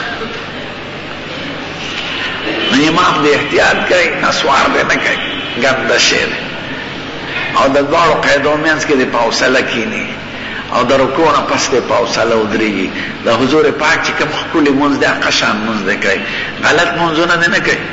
A: نو امام دې احتیاط کوي، نسوار دې نه کوي، ګنده شی دی. او د دواړو قیدو منځ کې دې په حوصله کښېني او د رکوع نه پس دې په حوصله ودرېږي. د حضور پاک چې کوم ښکلي مونځ دی هغه شان مونځ دې کوي، غلط مونځونه دې نه کوي.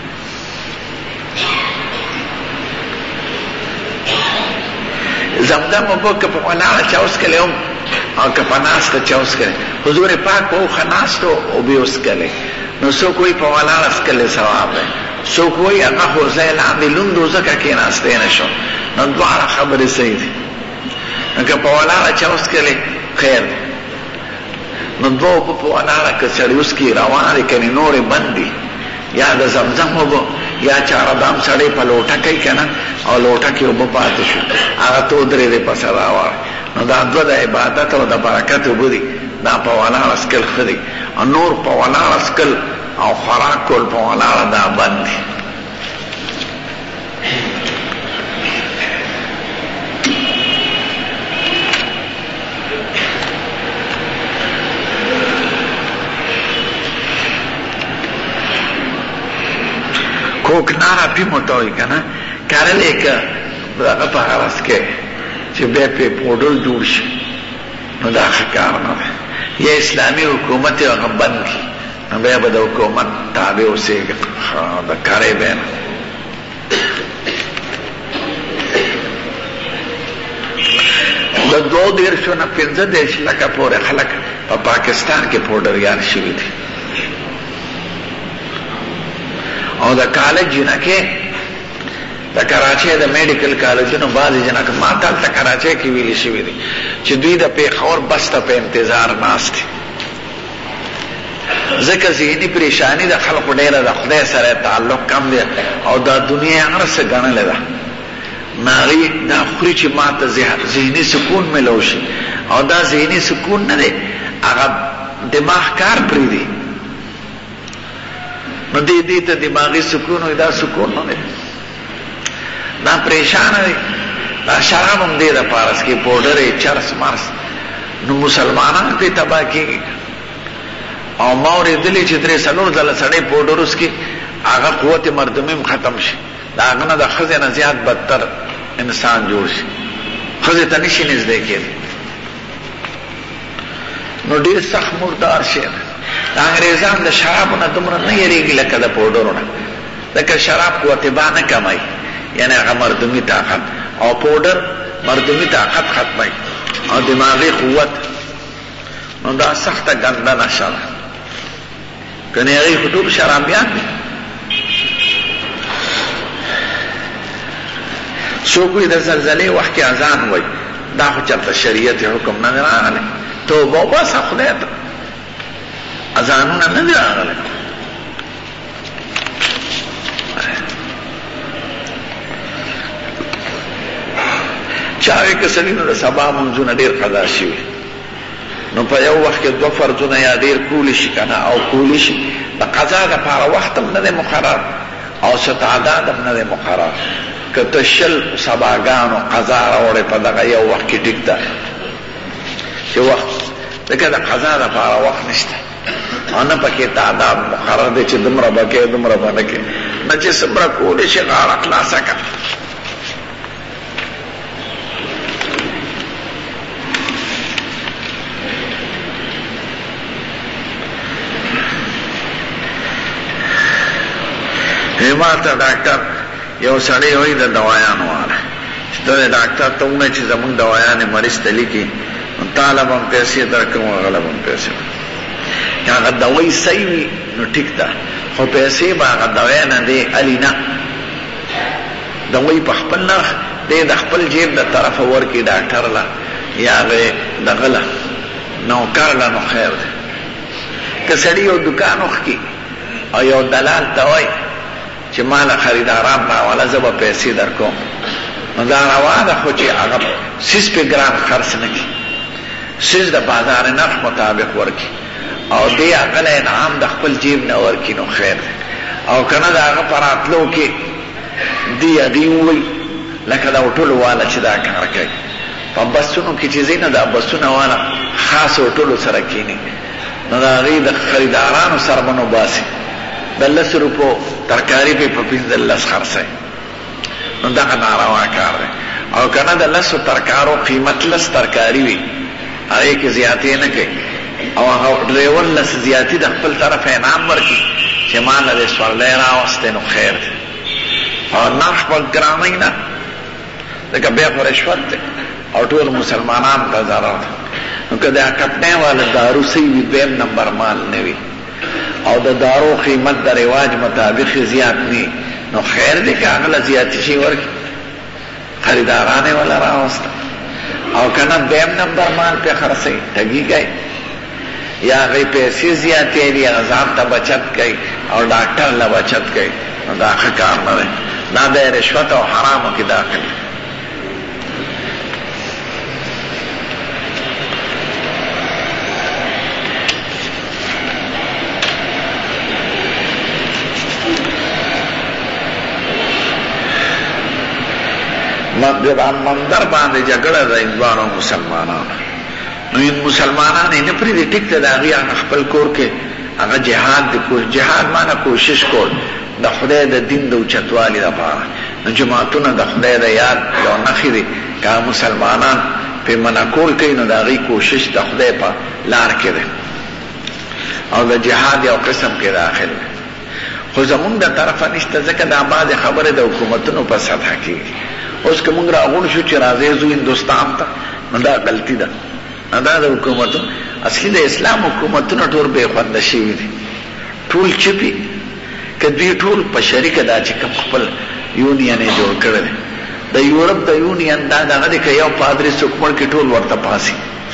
A: زمزم اوبه که په ولاړه چا وڅښلې هم او که په ناسته چا وڅښلې، حضور پاک په اوښه ناستو اوبې وڅښلې. نو څوک وایي په ولاړه څښلې ثواب دی، څوک وایي هغه خو ځای لاندې لوندو ځکه کېناستی نه شو. نو دواړه خبرې صحیح دي. نو که په ولاړه چا وڅښلې خیر دی. نو دوه اوبه په ولاړه که سړی وڅښي روان دی، کنې نورې بند دي. یا د زمزم اوبه یا چاردام سړی په لوټه کوي که نه، او لوټه کې اوبه پاتې شو هغه تو درې دی پسې راوړی. نو دا دوه د عبادت او د برکت اوبه دي، دا په ولاړه څښل ښه دي. او نور په ولاړه څښل او خوراک کول په ولاړه دا بند دي. کوکنارا پی متوئی کنا کرلے که داغا پا غرس که چه بے پی پوڈل جوڑ شی نو دا خکار نو یہ اسلامی حکومت اغا بند کی نو بے با دا حکومت تابع اسے دا کارے بین. دا دو دیرشو نا پنزه دیش لکا پورے خلق پا پاکستان کے پوڈر یار شوی تھی. او دا کالج جنکے دا کراچی دا میڈیکل کالجونو بعضی جنک ماتل تا کراچی کی ویلی شوی دی چی دوی دا پیخور بستا پہ انتظار ناستی. ذکر ذہنی پریشانی دا خلق دیر دا خدای سر تعلق کم دی او دا دنیا عرص گنل دا ناغی دا خوری چی ماتا ذہنی سکون ملوشی او دا ذہنی سکون ندے اگا دماغ کار پری دی نو دی تا دماغی سکون ہوئی دا سکون نو دی دا پریشان دی. دا شراب هم دی دا پارس کی پوڈر چرس مرس نو مسلمانان پی تباہ کی او موری دلی چی دری سلور دل سڑی پوڈر اس کی آغا قوت مردمیم ختم شی دا آغا دا خزی زیاد بدتر انسان جوڑ شی خزی تا نشی نزدے کی دی نو دیر سخت مردار شی دا انگریزان دا شرابو نا دمرا نیریگی لکا دا پوڈرو نا لکا شراب قوتبا نکمائی یعنی اگا مردمی طاقت او پوڈر مردمی طاقت ختمائی او دماغی قوت نو دا سخت گنده نشا دا کنی اگی خطوب شرابیان دی سو کوئی دا زلزلی وقت کی ازان ہوئی دا خو چلتا شریعت حکم نظر آگلی تو بابا سا خدایتا ازانونا نظر آگلی چاوی کسلینو دا سبا منزون دیر قضا شوی نو پا یو وقت که دو فرزون یا دیر کولی شی کنا او کولی شی دا قضا دا پارا وقتم نده مقرر او ستعدادم نده مقرر که تشل سباگانو قضا روڑی پا دا یو وقت کی ٹک دا چه وقت دکه دا قضا دا پارا وقت نشتا انا پاکی تعداد مقرر دی چه دمرا بکی دمرا بنکی نا چه سمرا کولی شی غار اخلاسا کن ماتا ڈاکٹر یو سڑی ہوئی دا دوایان والا چطور ڈاکٹر تو انہیں چیز امون دوایان مریض تلی کی طالب ہم پیسے درکم و غلب ہم پیسے یا اگر دوائی صحیح ہوئی نو ٹھیک دا خو پیسے با اگر دوایان دے علی نا دوائی پا خپل نرخ دے دا خپل جیب دا طرف ورکی ڈاکٹر لا یا غی دا غلا نوکر لا نو خیر دے کسڑی یو دکان اخ کی او یو دلال دوائی چې مال خریداران راواله زبا پیسې درکوم نو دا روا ده خو چې هغه سیس په ګرام خرڅ نه کړي سیس د بازار نرخ مطابق ورکړي او دې اقل انعام د خپل جیب نه ورکړي نو خیر ده او کنه دا هغه پر راتلو کې دی وی لکه دا ټول والا چې دا کار کوي په بسونو کې چې ځینې دا بسونه والا خاص هوټلو سره کینی نو د هغې د خریدارانو سره به نو باسي د 10 روپو ترکاري پې په 15 خرڅوي نو دغه ناروا کار دی او که نه د 10 ترکارو قیمت 10 ترکاري وي هغې کې زیاتې نه کوي او هغه ډریور 10 زیاتي د خپل طرف انعام ورکړي چې ما له دې سورلی راوستی نو خیر دی او نرخ به ګرانوي نه ځکه بیا خو رشوت دی او ټول مسلمانان ته ضرر ده نو که دا کټنۍ والا دارو صحیح وي 2 نمبر مال نه وي او د دارو قیمت د رواج مطابق زیات نه نو خیر دی که هغه له زیاتې شي ورکړي خریدارانې والا راوسته او که نه 2 نمبر مال پې خرڅوي ټګي کوي یا هغې پیسې زیاتې دي هغه ځان ته بچت کوي او ډاکټر له بچت کوي نو دا ښه کار نه دی دا د رشوت او حرامو کې داخل دی مندر باندې جګړه د هندوانو مسلمانانو نو این مسلمانان یې نه پرېږدي ټیک ته د هغې خپل کور کې هغه جهاد دی جهاد معنی کوشش کول د خدای د دین د اوچتوالي لپاره نو جماعتونه د خدای د یاد یو نښې دي که مسلمانان پې منع کول کوي نو د هغې کوشش د خدای په لار کې دی او د جهاد یو قسم کې داخل دی خو زمونږ د طرفه نشته ځکه دا بعضې خبرې د حکومتونو په سطحه کېږي اوس که مونږ راغون شو چې راځئ ځو هندوستان ته نو دا غلطي ده دا د حکومتونو اصلي د اسلام حکومتونه ټول بې خونده شوي دي ټول چپي که دوی ټول په شریکه دا چې کوم خپل یونین یې جوړ کړی دی د یورپ د یونین دا دغه دی که یو پادري څوک مړ کړي ټول ورته پاسي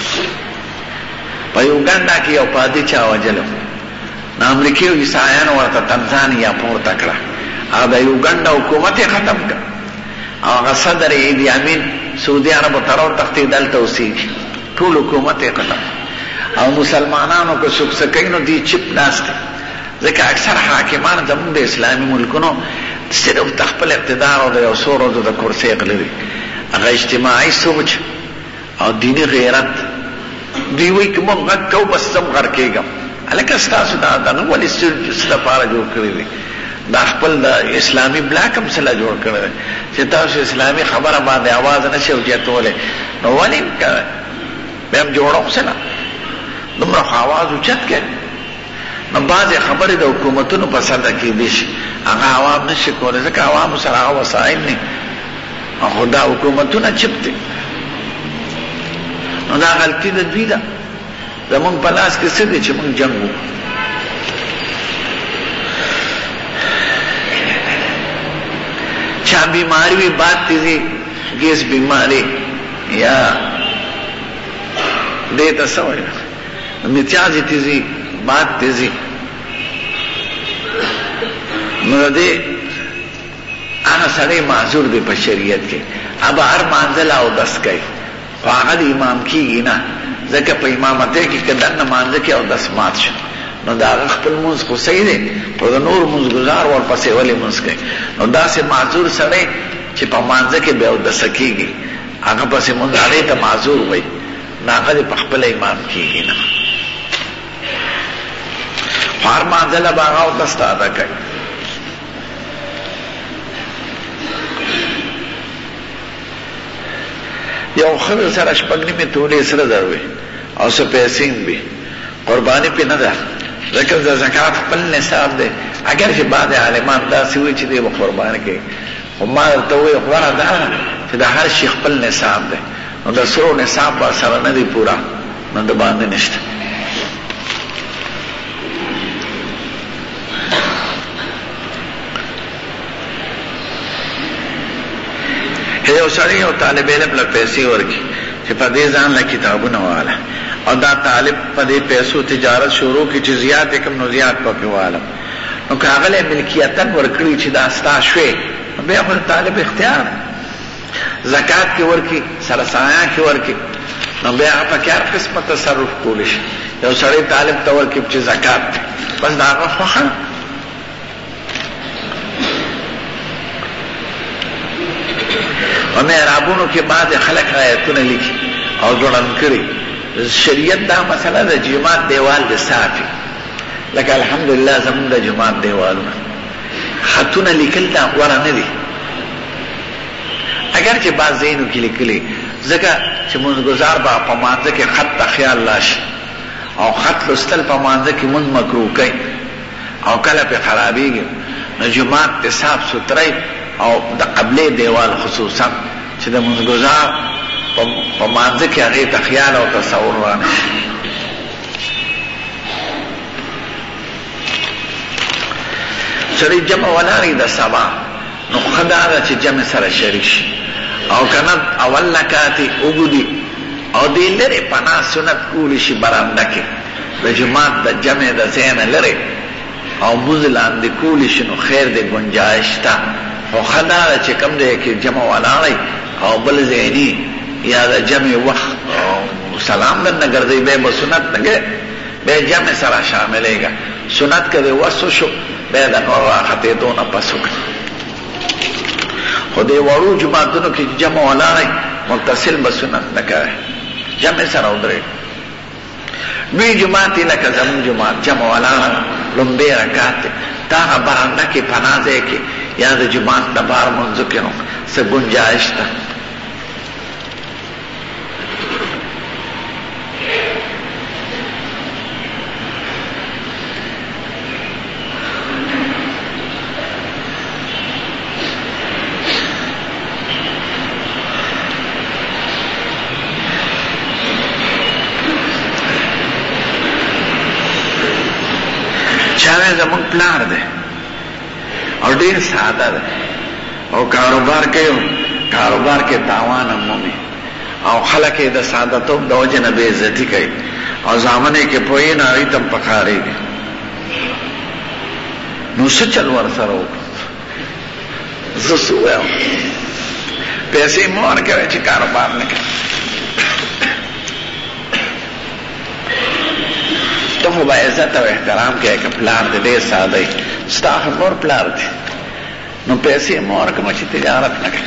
A: په یوګانډا کې یو پادري چا وجلو نو امریکې او عیسایانو ورته تنزانیا پورته کړه هغه د یوګانډا حکومت یې ختم کړ او هغه صدر ایدی امین سعودي عربو ته راوتښتېد دلته اوسېږي ټول حکومت یې ختم او مسلمانانو که څوک څه کوي نو دوی چپ ناست دي ځکه اکثر حاکمان زموږ د اسلامي ملکونو صرف د خپل اقتدار او د یو څو ورځو د کرسۍ غله دي هغه اجتماعي سوچ او دیني غیرت دوی وایي که موږ غږ کوو بس زه غر کېږم هلکه ستاسو دا نه ولې څه دپاره جوړ کړي دي دا خپل د اسلامي بلاک هم سله جوړ کړی دی چې تاسو اسلامي خبره باندې اواز نه شي اوچتولی نو ولې بیا هم جوړوم څه نه دومره خو اواز اوچت کوي نو بعضې خبرې د حکومتونو په سطحه کېدی شي هغه عوام نه شي کولی ځکه عوامو سره هغه وسایل نه خو دا حکومتونه چپ دي نو دا غلطي د دوی ده زمونږ په لاس کې څه دی چې مونږ جنګ وکړو چا بیماری بھی بات تیزی گیس بیماری یا دیتا سوئی متیازی تیزی بات تیزی مرده آنا سڑے معذور دی پا شریعت کے اب ہر منزل آو دست گئی فاغد امام کی گی نا ذکر پا امامتے کی کدن منزل کی آو دست مات شد نو دا هغه خپل مونځ خو صحیح دی خو د نور مونځګزار ورپسې ولې مونځ کوي نو داسې معذور سړی چې په مانځه کې بیا اودسه کېږي هغه پسې مونځ هغې ته معذور وایي نو هغه دې په خپله امام کېږي نه خو هر مانځله به هغه اودس ته ادا کوي یو ښځه سره 6 نیمې تولې سره زر وي او څه پیسې هم وي قرباني پې نه ده ذکر د زکات خپل نصاب دی اگر چې بعض عالمان داسې وایي چې دی به قرباني کوي خو ما درته ووایي غوره دا چې د هر شي خپل نصاب دی نو د سرو نصاب به سره نه دی پوره نو د باندې نشته یو سړی یو طالب علم له پیسې ورکړي چې په دې ځان له کتابونه واله او دا طالب په دې پیسو تجارت شروع کی چې زیات کم نو زیات پکې واله نو که هغه له ملکیتن ورکړي چې دا ستا شوی بیا خو طالب اختیار زکات کې ورکړي سره سایه کې ورکړي نو بیا په هر قسمه تصرف کولی شي یو سړی طالب ته ورکړي چې زکات بس دا هغه خوښه و محرابونو کې بعض خلک آیتونه لیکي او ځوړند کړي. شریعت دا مسله د جماعت دیوال د صافي، لکه الحمدلله زمون د جماعت دیوالونه خطونه لیکل دا غوړه نه دي، اگر چې بعض ځینو کې لیکلي ځکه چې منځګزار به په مانځه کې خط ته خیال راشي او خط لوستل په مانځه کې مونږ مکروه کوي او کله پې خرابېږي. نو جماعت د صاف سترۍ او د قبلې دیوال خصوصا چې د منځګزار په مانځه کې هغې ته خیال او تصور رانه شي. سړی جمع ولاړی د سبا نو ښه دا ده چې جمع سره شریک شي او که نه اول رکعتې اوږدي او دې لرې پناه سنت کولی شي برنډه کې د جماعت د جمع د ځای نه لرې او مونځ لاندې کولی شي نو خیر دی ګنجایش شته. خو ښه دا ده چې کوم دی کې جمع ولاړی او بل ځای یا د جمع وخت سلام درنه ګرځئ بیا به سنت نه کوې بیا جمع سره شاملېږه. سنت که دې وسو شو بیا د نور راختېدو نه پس وکړه. خو دې وړو جماعتونو کې جمع ولاړی متصل به سنت نه کوې جمع سره ودرېږه. لوی جماعت لکه زمون جماعت جمع ولاړه لومبی رکعت دی تا هغه برنډه کې پناه ځای کې یا د جماعت د بار منځو کې نو څه ګنجایش ده. چاوی زمون پلار ده او ډیر ساده ده او کاروبار کوي کاروبار کې تاوان هم مومي او خلک د ساده‌توب د وجه نه بې عزتي کوي او زامنې کې پوهې نه هغوی ته هم پکارېږي. نو څه چل ورسره وکړو زه څه ووایم پیسې مه ورکوئ چې کاروبار نه کوي. ته خو به عزت او احترام کوې که پلار دی ډېر ساده وي ستا خو نور پلار دی نو پیسې مه ورکومه چې تجارت نه کوي.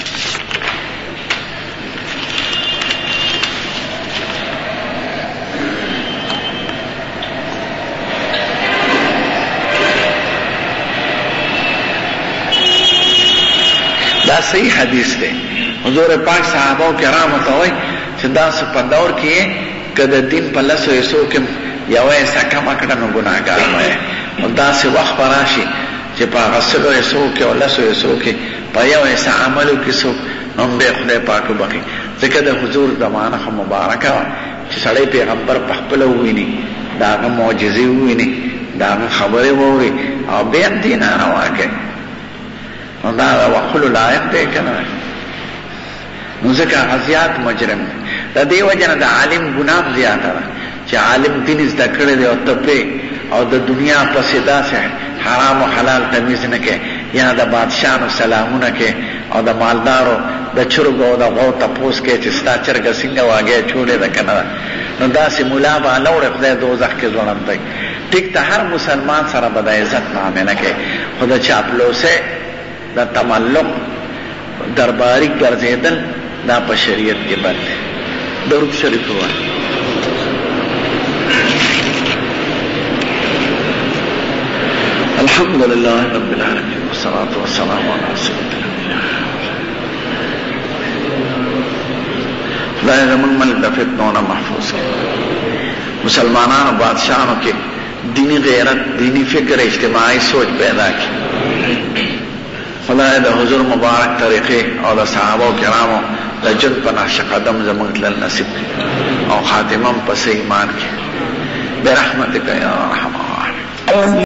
A: دا صحیح حدیث دی. حضور پاک صحابه کرامو ته وایي چې داسې په دور کې که د دین په لسو حصو کې یو ایسا کمه کړه نو ګناهګار مه یې. نو داسې وخت به راشي چې په هغه سلو حصو کې او لسو حصو کې په یو ایسا عملو کې څوک نو هم به خدای پاک وبخي. ځکه د حضور زمانه خو مبارکه وه چې سړی پیغمبر په خپله وویني د هغه معجزې وویني د هغه خبرې واوري او بیا هم دې ناروا کوي نو دا د وقلو لایق دی که نه. نو ځکه هغه زیات مجرم دی. د دې وجه نه د عالم ګناه زیاته ده چې عالم دین زده کړی دی او ته پرې او د دنیا پسې داسې حرام و حلال تمیز نه کوي یا د بادشاهانو سلامونه کوي او د مالدارو د چرګو او د غو تپوس کوي چې ستا چرګه څنګه واګی چوړې ده که نه ده. نو داسې ملا به لوړې خدای دوزخ کې ځوړندی. ټیک ته هر مسلمان سره به د عزت معامله کوي خو د چاپلوسۍ د تملق درباري ګرځېدل دا په شریعت کې بند دی. درود شریف ووایه. الحمد لله رب العالمين والصلاة والسلام على رسول الله. خدای زمون ملک د فتنو نه محفوظ کړي. مسلمانانو بادشاهانو کې دینی غیرت دینی فکر اجتماعي سوچ پیدا کړي. خدای د حضور مبارک طریقې او د صحابه کرامو د جد په نقش قدم زموږ تلل نصیب کړي او خاتمه په ایمان کې برحمتک یا ارحم الراحمین.